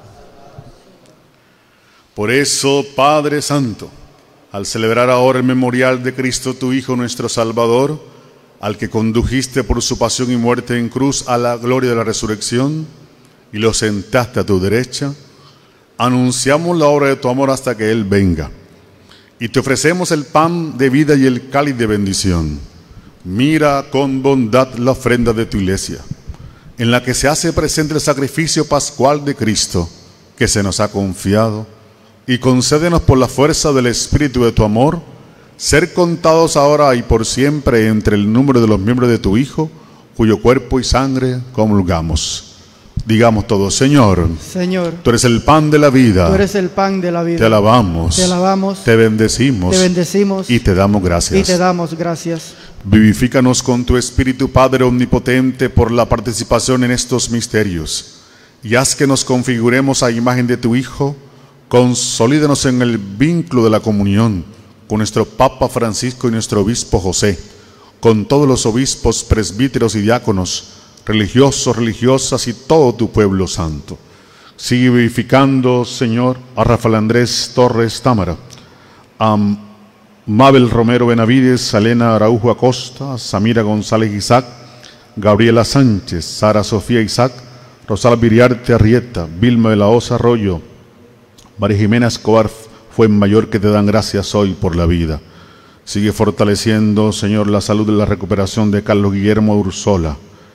Por eso, Padre Santo, al celebrar ahora el memorial de Cristo, tu Hijo, nuestro Salvador, al que condujiste por su pasión y muerte en cruz a la gloria de la resurrección, y lo sentaste a tu derecha, anunciamos la obra de tu amor hasta que Él venga. Y te ofrecemos el pan de vida y el cáliz de bendición. Mira con bondad la ofrenda de tu iglesia, en la que se hace presente el sacrificio pascual de Cristo, que se nos ha confiado, y concédenos por la fuerza del Espíritu de tu amor, ser contados ahora y por siempre entre el número de los miembros de tu Hijo, cuyo cuerpo y sangre comulgamos. Digamos todos: Señor, Señor, tú eres el pan de la vida. Tú eres el pan de la vida. Te alabamos. Te alabamos. Te bendecimos. Te bendecimos. Y te damos gracias. Y te damos gracias. Vivifícanos con tu Espíritu, Padre omnipotente, por la participación en estos misterios, y haz que nos configuremos a imagen de tu Hijo. Consolídanos en el vínculo de la comunión con nuestro Papa Francisco y nuestro Obispo José, con todos los obispos, presbíteros y diáconos, religiosos, religiosas y todo tu pueblo santo. Sigue vivificando, Señor, a Rafael Andrés Torres Támara, a Mabel Romero Benavides, a Elena Araujo Acosta, a Samira González Isaac, Gabriela Sánchez, Sara Sofía Isaac, Rosal Viriarte Arrieta, Vilma de la Osa Arroyo, María Jimena Escobar Fuenmayor, que te dan gracias hoy por la vida. Sigue fortaleciendo, Señor, la salud y la recuperación de Carlos Guillermo Ursola.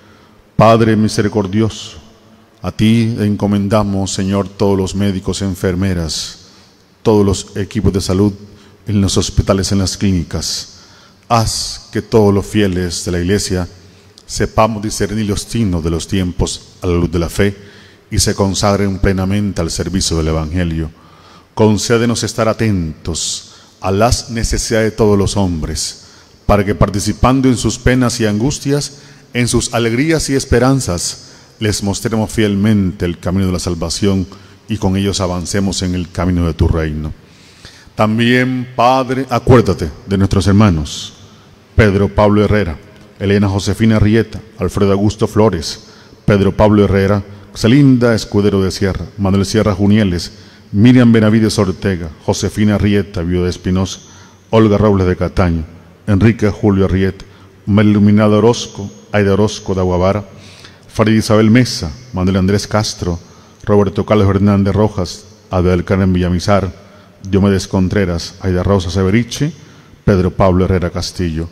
Padre misericordioso, a ti encomendamos, Señor, todos los médicos, enfermeras, todos los equipos de salud en los hospitales, en las clínicas. Haz que todos los fieles de la Iglesia sepamos discernir los signos de los tiempos a la luz de la fe y se consagren plenamente al servicio del Evangelio. Concédenos estar atentos a las necesidades de todos los hombres, para que participando en sus penas y angustias, en sus alegrías y esperanzas, les mostremos fielmente el camino de la salvación y con ellos avancemos en el camino de tu reino. También, Padre, acuérdate de nuestros hermanos Pedro Pablo Herrera, Elena Josefina Rieta, Alfredo Augusto Flores, Pedro Pablo Herrera, Celinda Escudero de Sierra, Manuel Sierra Junieles, Miriam Benavides Ortega, Josefina Rieta, viuda de Espinosa, Olga Robles de Cataño, Enrique Julio Rieta, María Iluminada Orozco, Aida Orozco de Aguavara, Farid Isabel Mesa, Manuel Andrés Castro, Roberto Carlos Hernández Rojas, Abel Carmen Villamizar, Diomedes Contreras, Aida Rosa Severiche, Pedro Pablo Herrera Castillo,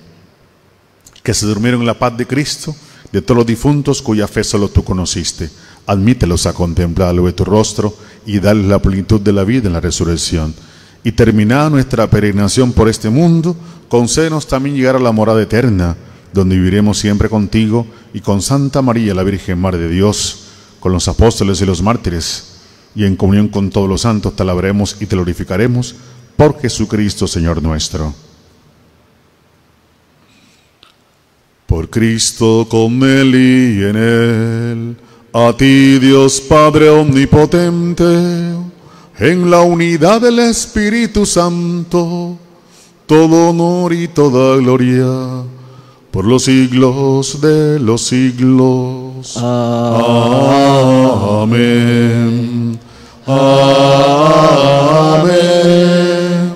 que se durmieron en la paz de Cristo, de todos los difuntos cuya fe solo tú conociste. Admítelos a contemplar lo de tu rostro y darles la plenitud de la vida en la resurrección. Y terminada nuestra peregrinación por este mundo, concédenos también llegar a la morada eterna, donde viviremos siempre contigo y con Santa María, la Virgen Madre de Dios, con los apóstoles y los mártires, y en comunión con todos los santos te alabaremos y te glorificaremos por Jesucristo, Señor nuestro. Por Cristo, con Él y en Él, a ti, Dios Padre omnipotente, en la unidad del Espíritu Santo, todo honor y toda gloria, por los siglos de los siglos. Amén. Amén.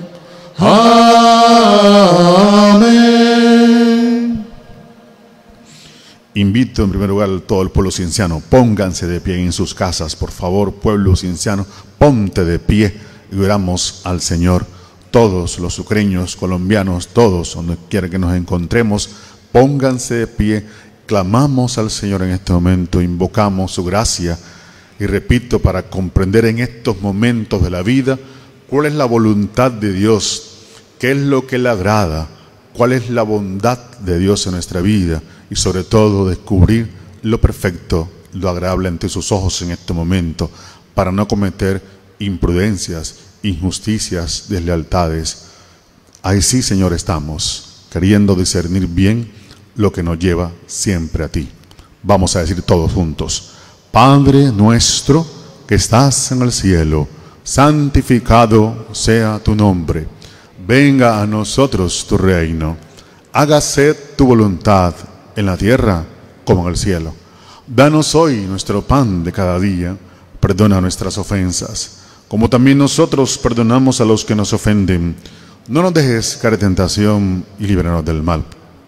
Amén. Invito en primer lugar a todo el pueblo cienciano, pónganse de pie en sus casas, por favor, pueblo cienciano, ponte de pie y oramos al Señor. Todos los sucreños, colombianos, todos, donde quiera que nos encontremos, pónganse de pie, clamamos al Señor en este momento, invocamos su gracia y repito, para comprender en estos momentos de la vida cuál es la voluntad de Dios, qué es lo que le agrada, cuál es la bondad de Dios en nuestra vida y sobre todo descubrir lo perfecto, lo agradable ante sus ojos en este momento para no cometer imprudencias, injusticias, deslealtades. Ahí sí, Señor, estamos queriendo discernir bien lo que nos lleva siempre a ti. Vamos a decir todos juntos: Padre nuestro que estás en el cielo, santificado sea tu nombre. Venga a nosotros tu reino. Hágase tu voluntad en la tierra como en el cielo. Danos hoy nuestro pan de cada día. Perdona nuestras ofensas, como también nosotros perdonamos a los que nos ofenden. No nos dejes caer en tentación y líbranos del mal.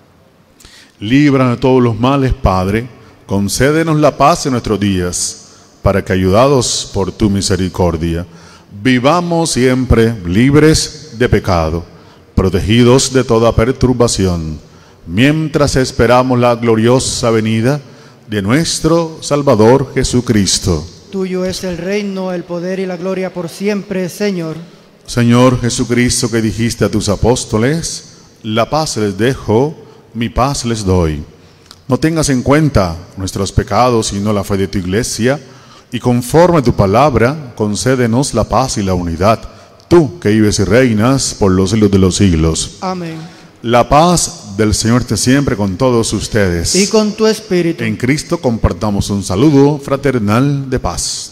Líbranos de todos los males, Padre. Concédenos la paz en nuestros días, para que, ayudados por tu misericordia, vivamos siempre libres de pecado, protegidos de toda perturbación, mientras esperamos la gloriosa venida de nuestro Salvador Jesucristo. Tuyo es el reino, el poder y la gloria por siempre, Señor. Señor Jesucristo, que dijiste a tus apóstoles: la paz les dejo, mi paz les doy. No tengas en cuenta nuestros pecados, sino la fe de tu iglesia, y conforme a tu palabra, concédenos la paz y la unidad, tú que vives y reinas por los siglos de los siglos. Amén. La paz del Señor esté siempre con todos ustedes. Y con tu espíritu. En Cristo compartamos un saludo fraternal de paz.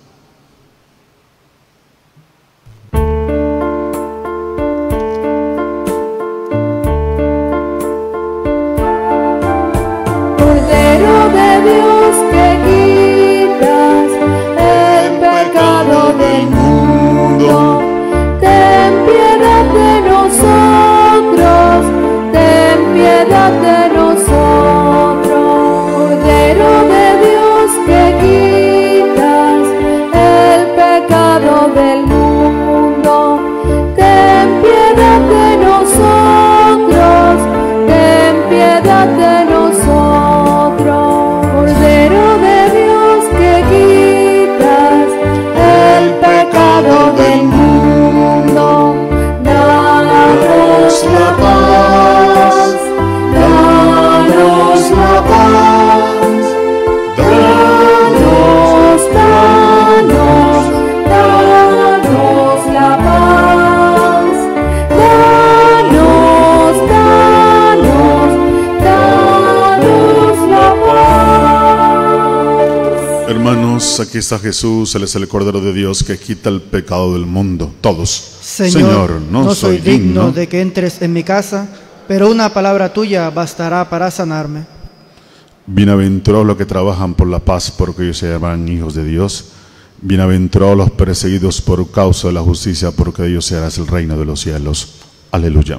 Aquí está Jesús, Él es el Cordero de Dios que quita el pecado del mundo. Todos. Señor, Señor no, no soy digno, digno de que entres en mi casa, pero una palabra tuya bastará para sanarme. Bienaventurados los que trabajan por la paz, porque ellos se llamarán hijos de Dios. Bienaventurados los perseguidos por causa de la justicia, porque de ellos será el reino de los cielos. Aleluya.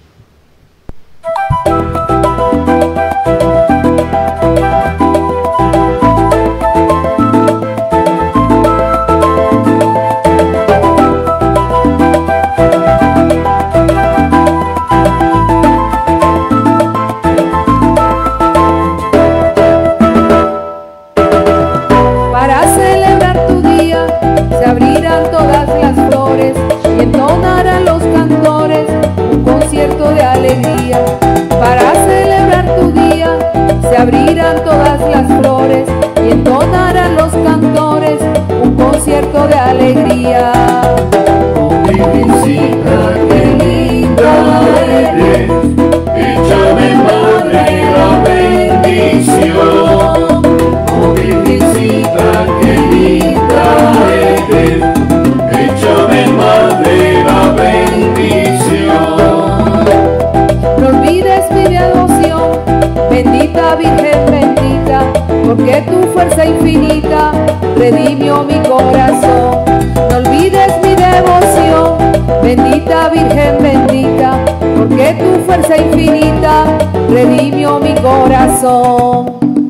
Para celebrar tu día se abrirán todas las flores y entonarán los cantores un concierto de alegría. Oh, Virgencita, qué linda eres, échame, Madre, la bendición. Oh, Virgencita, qué linda eres, échame, Madre, la bendición. No olvides mi devoción, bendita Virgen bendita, porque tu fuerza infinita redimió mi corazón. No olvides mi devoción, bendita Virgen bendita, porque tu fuerza infinita redimió mi corazón.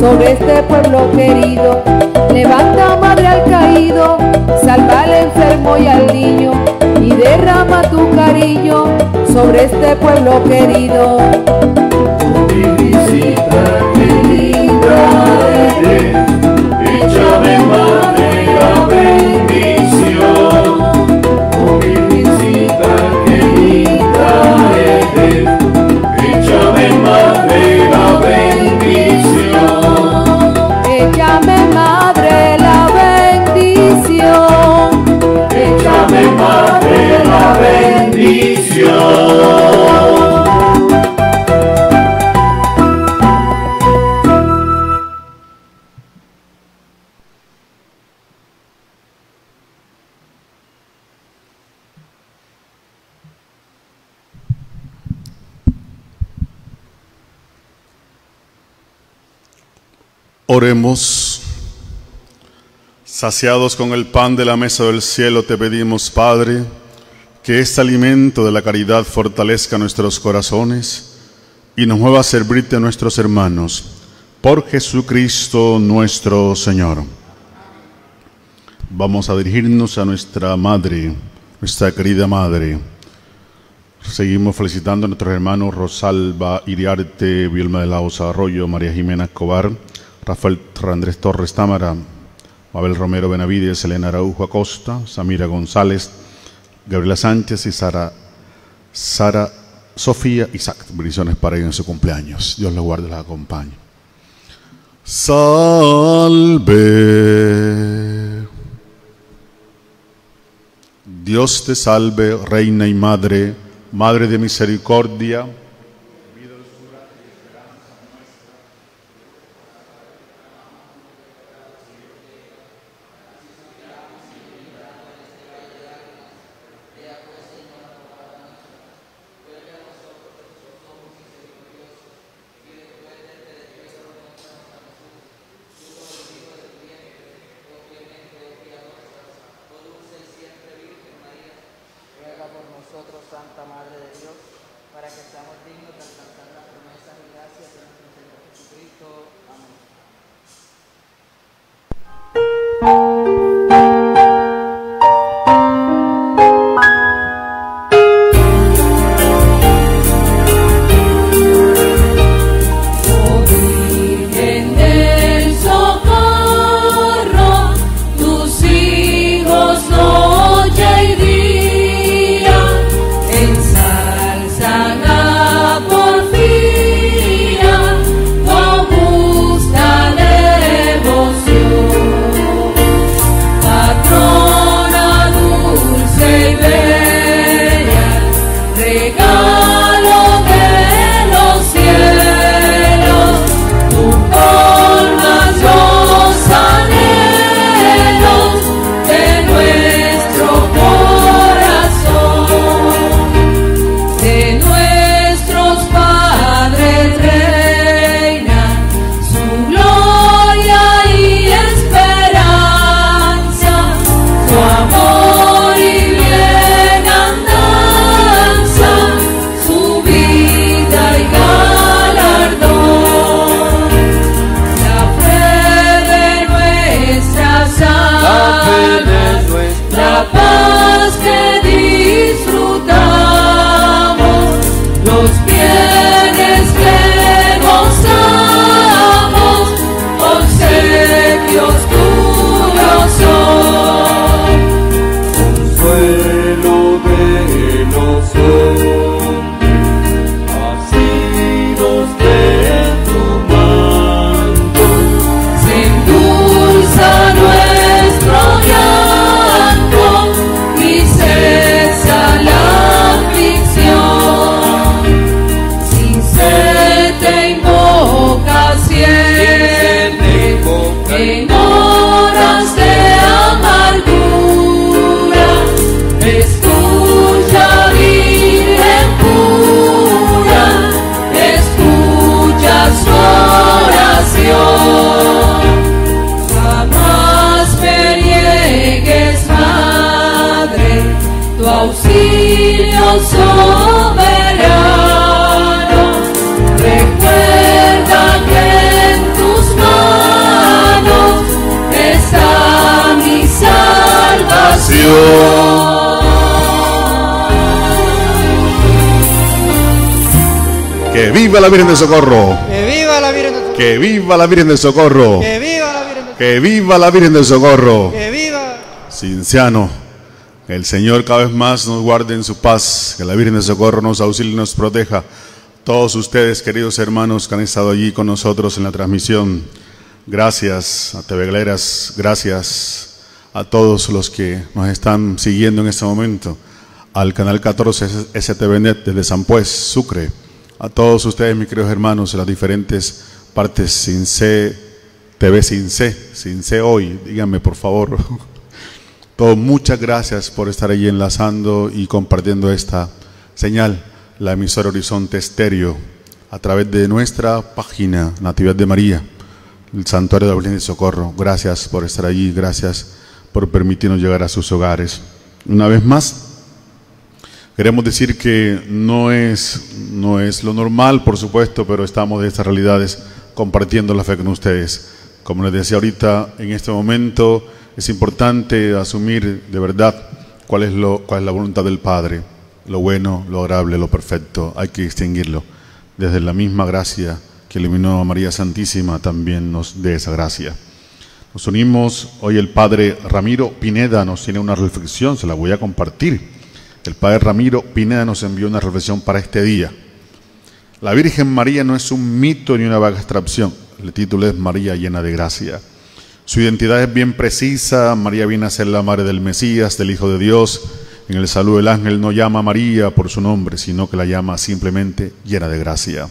sobre este pueblo querido. Levanta, madre, al caído, salva al enfermo y al niño, y derrama tu cariño sobre este pueblo querido. Virgencita, qué linda eres, échame, madre, la bendición. Oh, Virgencita, qué linda eres, échame, madre, la bendición. Échame, madre, la bendición. Échame, madre, la bendición. Oremos. Saciados con el pan de la mesa del cielo, te pedimos, Padre, que este alimento de la caridad fortalezca nuestros corazones y nos mueva a servirte a nuestros hermanos. Por Jesucristo nuestro Señor. Vamos a dirigirnos a nuestra Madre, nuestra querida Madre. Seguimos felicitando a nuestros hermanos Rosalba Iriarte, Vilma de la Osa Arroyo, María Jimena Escobar, Rafael Andrés Torres Támara, Mabel Romero Benavides, Elena Araujo Acosta, Samira González, Gabriela Sánchez y Sara, Sara Sofía Isaac. Bendiciones para ellos en su cumpleaños. Dios los guarde y los acompañe. Salve. Dios te salve, Reina y Madre, Madre de misericordia. soberano, recuerda que en tus manos Que viva la Virgen del Socorro. Que viva la Virgen del Socorro. Que viva la Virgen del Socorro. Que viva la Virgen del Socorro. Que viva la Virgen del Socorro. Que viva. Cinciano, que el Señor cada vez más nos guarde en su paz, que la Virgen del Socorro nos auxilie y nos proteja. Todos ustedes, queridos hermanos que han estado allí con nosotros en la transmisión, gracias a T V Galeras, gracias a todos los que nos están siguiendo en este momento, al canal catorce S T V Net desde San Pues, Sucre, a todos ustedes, mis queridos hermanos, en las diferentes partes, Cincé, T V Cincé, Cincé hoy, díganme por favor. Todos, muchas gracias por estar allí enlazando y compartiendo esta señal, la emisora Horizonte Estéreo, a través de nuestra página Natividad de María, el Santuario de la Virgen del Socorro. Gracias por estar allí, gracias por permitirnos llegar a sus hogares. Una vez más, queremos decir que no es, no es lo normal, por supuesto, pero estamos de estas realidades compartiendo la fe con ustedes. Como les decía ahorita, en este momento es importante asumir de verdad cuál es, lo, cuál es la voluntad del Padre, lo bueno, lo agradable, lo perfecto. Hay que distinguirlo. Desde la misma gracia que iluminó a María Santísima, también nos dé esa gracia. Nos unimos, hoy el Padre Ramiro Pineda nos tiene una reflexión, se la voy a compartir. El Padre Ramiro Pineda nos envió una reflexión para este día. La Virgen María no es un mito ni una vaga abstracción. El título es María llena de gracia. Su identidad es bien precisa. María viene a ser la madre del Mesías, del Hijo de Dios. En el saludo del ángel no llama a María por su nombre, sino que la llama simplemente llena de gracia.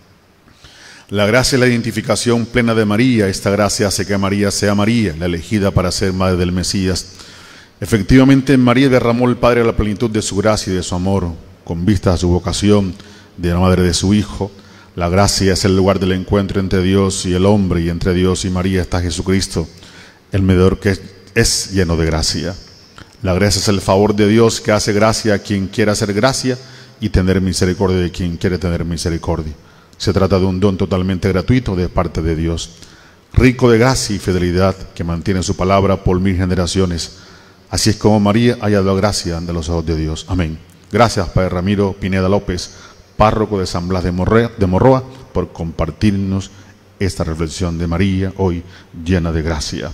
La gracia es la identificación plena de María. Esta gracia hace que María sea María, la elegida para ser madre del Mesías. Efectivamente, en María derramó el Padre la plenitud de su gracia y de su amor, con vista a su vocación de la madre de su Hijo. La gracia es el lugar del encuentro entre Dios y el hombre, y entre Dios y María está Jesucristo, el mediador que es lleno de gracia. La gracia es el favor de Dios que hace gracia a quien quiere hacer gracia y tener misericordia de quien quiere tener misericordia. Se trata de un don totalmente gratuito de parte de Dios, rico de gracia y fidelidad, que mantiene su palabra por mil generaciones. Así es como María haya dado gracia ante los ojos de Dios. Amén. Gracias, Padre Ramiro Pineda López, párroco de San Blas de Morroa, de Morroa, por compartirnos esta reflexión de María, hoy llena de gracia.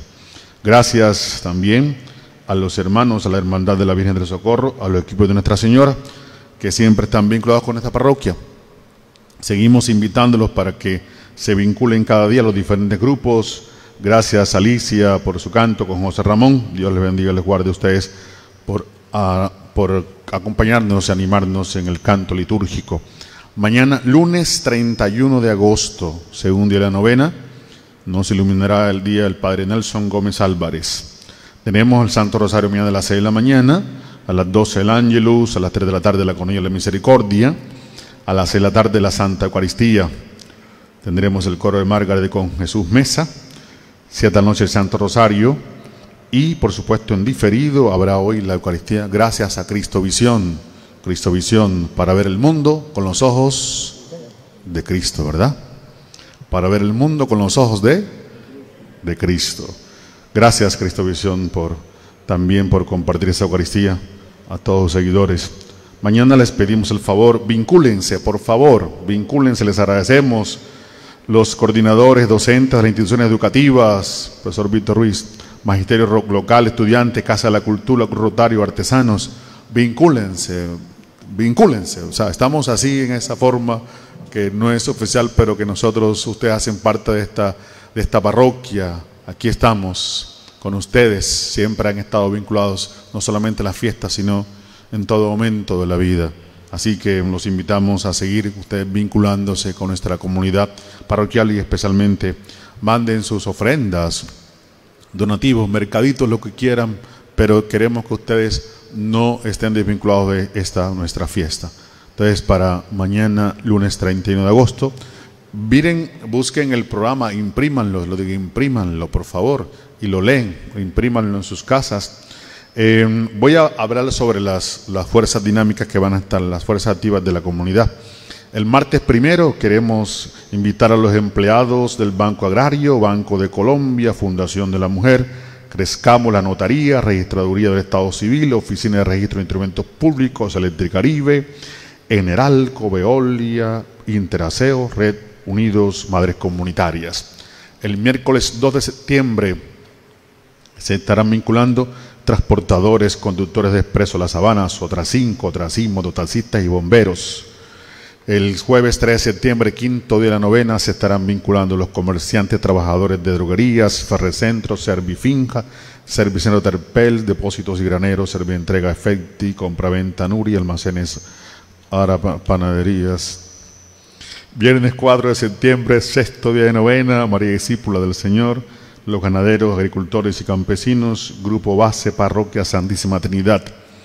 Gracias también a los hermanos, a la Hermandad de la Virgen del Socorro, a los equipos de Nuestra Señora, que siempre están vinculados con esta parroquia. Seguimos invitándolos para que se vinculen cada día a los diferentes grupos. Gracias, Alicia, por su canto con José Ramón. Dios les bendiga y les guarde a ustedes por, a, por acompañarnos y animarnos en el canto litúrgico. Mañana, lunes treinta y uno de agosto, según día de la novena, nos iluminará el día el Padre Nelson Gómez Álvarez. Tenemos el Santo Rosario mañana a las seis de la mañana, a las doce el Ángelus, a las tres de la tarde la Coronilla de la Misericordia, a las seis de la tarde la Santa Eucaristía. Tendremos el coro de Margaret con Jesús Mesa, siete de la noche el Santo Rosario, y por supuesto en diferido habrá hoy la Eucaristía gracias a Cristo Visión. Cristo Visión, para ver el mundo con los ojos de Cristo, ¿verdad? Para ver el mundo con los ojos de, de Cristo. Gracias, Cristo Visión, por, también por compartir esa Eucaristía a todos los seguidores. Mañana les pedimos el favor, vincúlense, por favor, vincúlense, les agradecemos. Los coordinadores, docentes de las instituciones educativas, profesor Víctor Ruiz, magisterio local, estudiantes, Casa de la Cultura, Rotario, artesanos, vincúlense, vincúlense. O sea, estamos así en esa forma que no es oficial, pero que nosotros, ustedes hacen parte de esta, de esta parroquia. Aquí estamos con ustedes, siempre han estado vinculados no solamente a las fiestas, sino en todo momento de la vida. Así que los invitamos a seguir ustedes vinculándose con nuestra comunidad parroquial y especialmente manden sus ofrendas, donativos, mercaditos, lo que quieran, pero queremos que ustedes no estén desvinculados de esta nuestra fiesta. Entonces, para mañana, lunes treinta y uno de agosto, miren, busquen el programa, imprímanlo, lo digo, imprímanlo, por favor, y lo leen, imprímanlo en sus casas. Eh, voy a hablar sobre las, las fuerzas dinámicas que van a estar, las fuerzas activas de la comunidad. El martes primero queremos invitar a los empleados del Banco Agrario, Banco de Colombia, Fundación de la Mujer, crezcamos la notaría, registraduría del Estado Civil, oficina de registro de instrumentos públicos, Electricaribe, Eneralco, Veolia, Interaseo, Red Unidos, Madres Comunitarias. El miércoles dos de septiembre se estarán vinculando transportadores, conductores de Expreso La Sabana, Sotracinco, Tracim, mototaxistas y bomberos. El jueves tres de septiembre, quinto día de la novena, se estarán vinculando los comerciantes, trabajadores de droguerías, Ferrecentro, Servifinja, Servicentro Terpel, depósitos y graneros, Servientrega Efecti, Compraventa Nuri, almacenes Ara, panaderías. Viernes cuatro de septiembre, sexto día de novena, María Discípula del Señor, los ganaderos, agricultores y campesinos, Grupo Base, Parroquia Santísima Trinidad.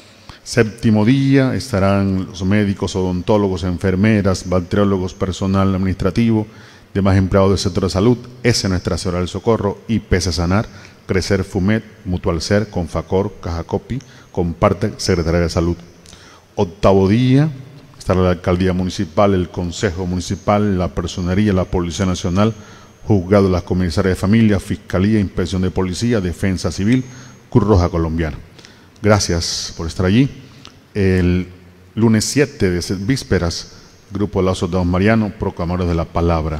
Séptimo día estarán los médicos, odontólogos, enfermeras, bacteriólogos, personal administrativo, demás empleados del sector de salud, S. Nuestra Señora del Socorro, I P C Sanar, Crecer Fumet, Mutualcer, Confacor, Cajacopi, Comparte, Secretaría de Salud. Octavo día estará la Alcaldía Municipal, el Consejo Municipal, la Personería, la Policía Nacional, Juzgado de las Comisarias de Familia, Fiscalía, Inspección de Policía, Defensa Civil, Cruz Roja Colombiana. Gracias por estar allí. El lunes siete de vísperas, Grupo Lazos de Don Mariano, Proclamadores de la Palabra.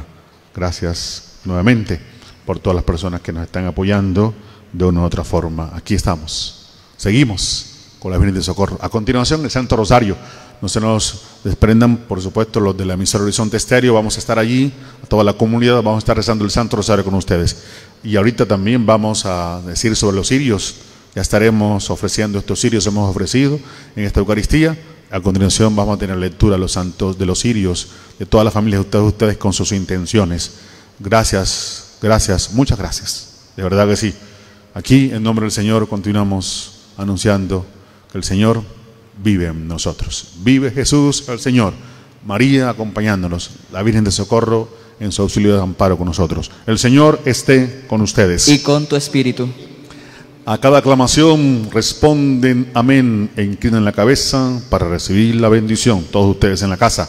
Gracias nuevamente por todas las personas que nos están apoyando de una u otra forma. Aquí estamos. Seguimos con la Virgen del Socorro. A continuación, el Santo Rosario. No se nos desprendan, por supuesto, los de la emisora Horizonte Estéreo. Vamos a estar allí, a toda la comunidad, vamos a estar rezando el Santo Rosario con ustedes. Y ahorita también vamos a decir sobre los cirios. Ya estaremos ofreciendo estos cirios, hemos ofrecido en esta Eucaristía. A continuación vamos a tener lectura de los santos, de los cirios, de todas las familias de ustedes, ustedes con sus intenciones. Gracias, gracias, muchas gracias. De verdad que sí. Aquí, en nombre del Señor, continuamos anunciando que el Señor vive en nosotros. Vive Jesús, el Señor. María acompañándonos. La Virgen de Socorro en su auxilio de amparo con nosotros. El Señor esté con ustedes. Y con tu espíritu. A cada aclamación responden amén e inclinan la cabeza para recibir la bendición. Todos ustedes en la casa.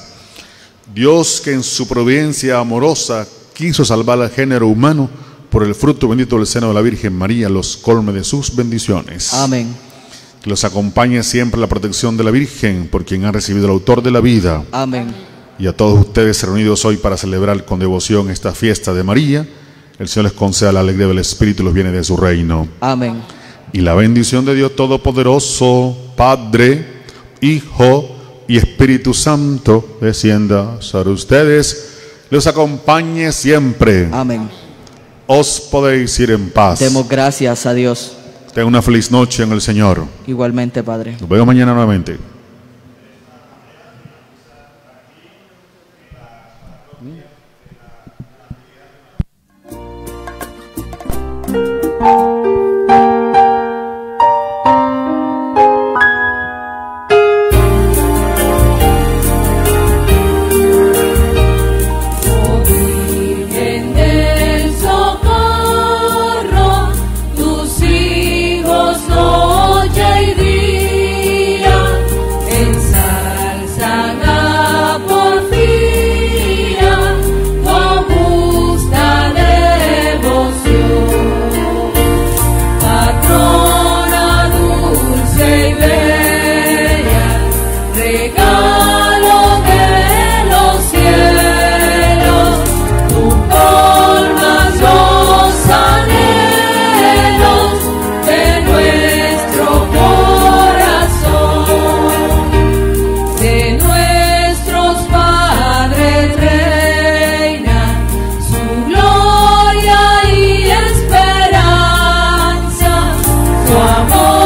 Dios, que en su providencia amorosa quiso salvar al género humano, por el fruto bendito del seno de la Virgen María, los colme de sus bendiciones. Amén. Que los acompañe siempre la protección de la Virgen, por quien ha recibido el autor de la vida. Amén. Y a todos ustedes reunidos hoy para celebrar con devoción esta fiesta de María, el Señor les conceda la alegría del Espíritu y los bienes de su reino. Amén. Y la bendición de Dios Todopoderoso, Padre, Hijo y Espíritu Santo, descienda sobre ustedes, los acompañe siempre. Amén. Os podéis ir en paz. Demos gracias a Dios. Tengan una feliz noche en el Señor. Igualmente, Padre. Nos vemos mañana nuevamente. Amor.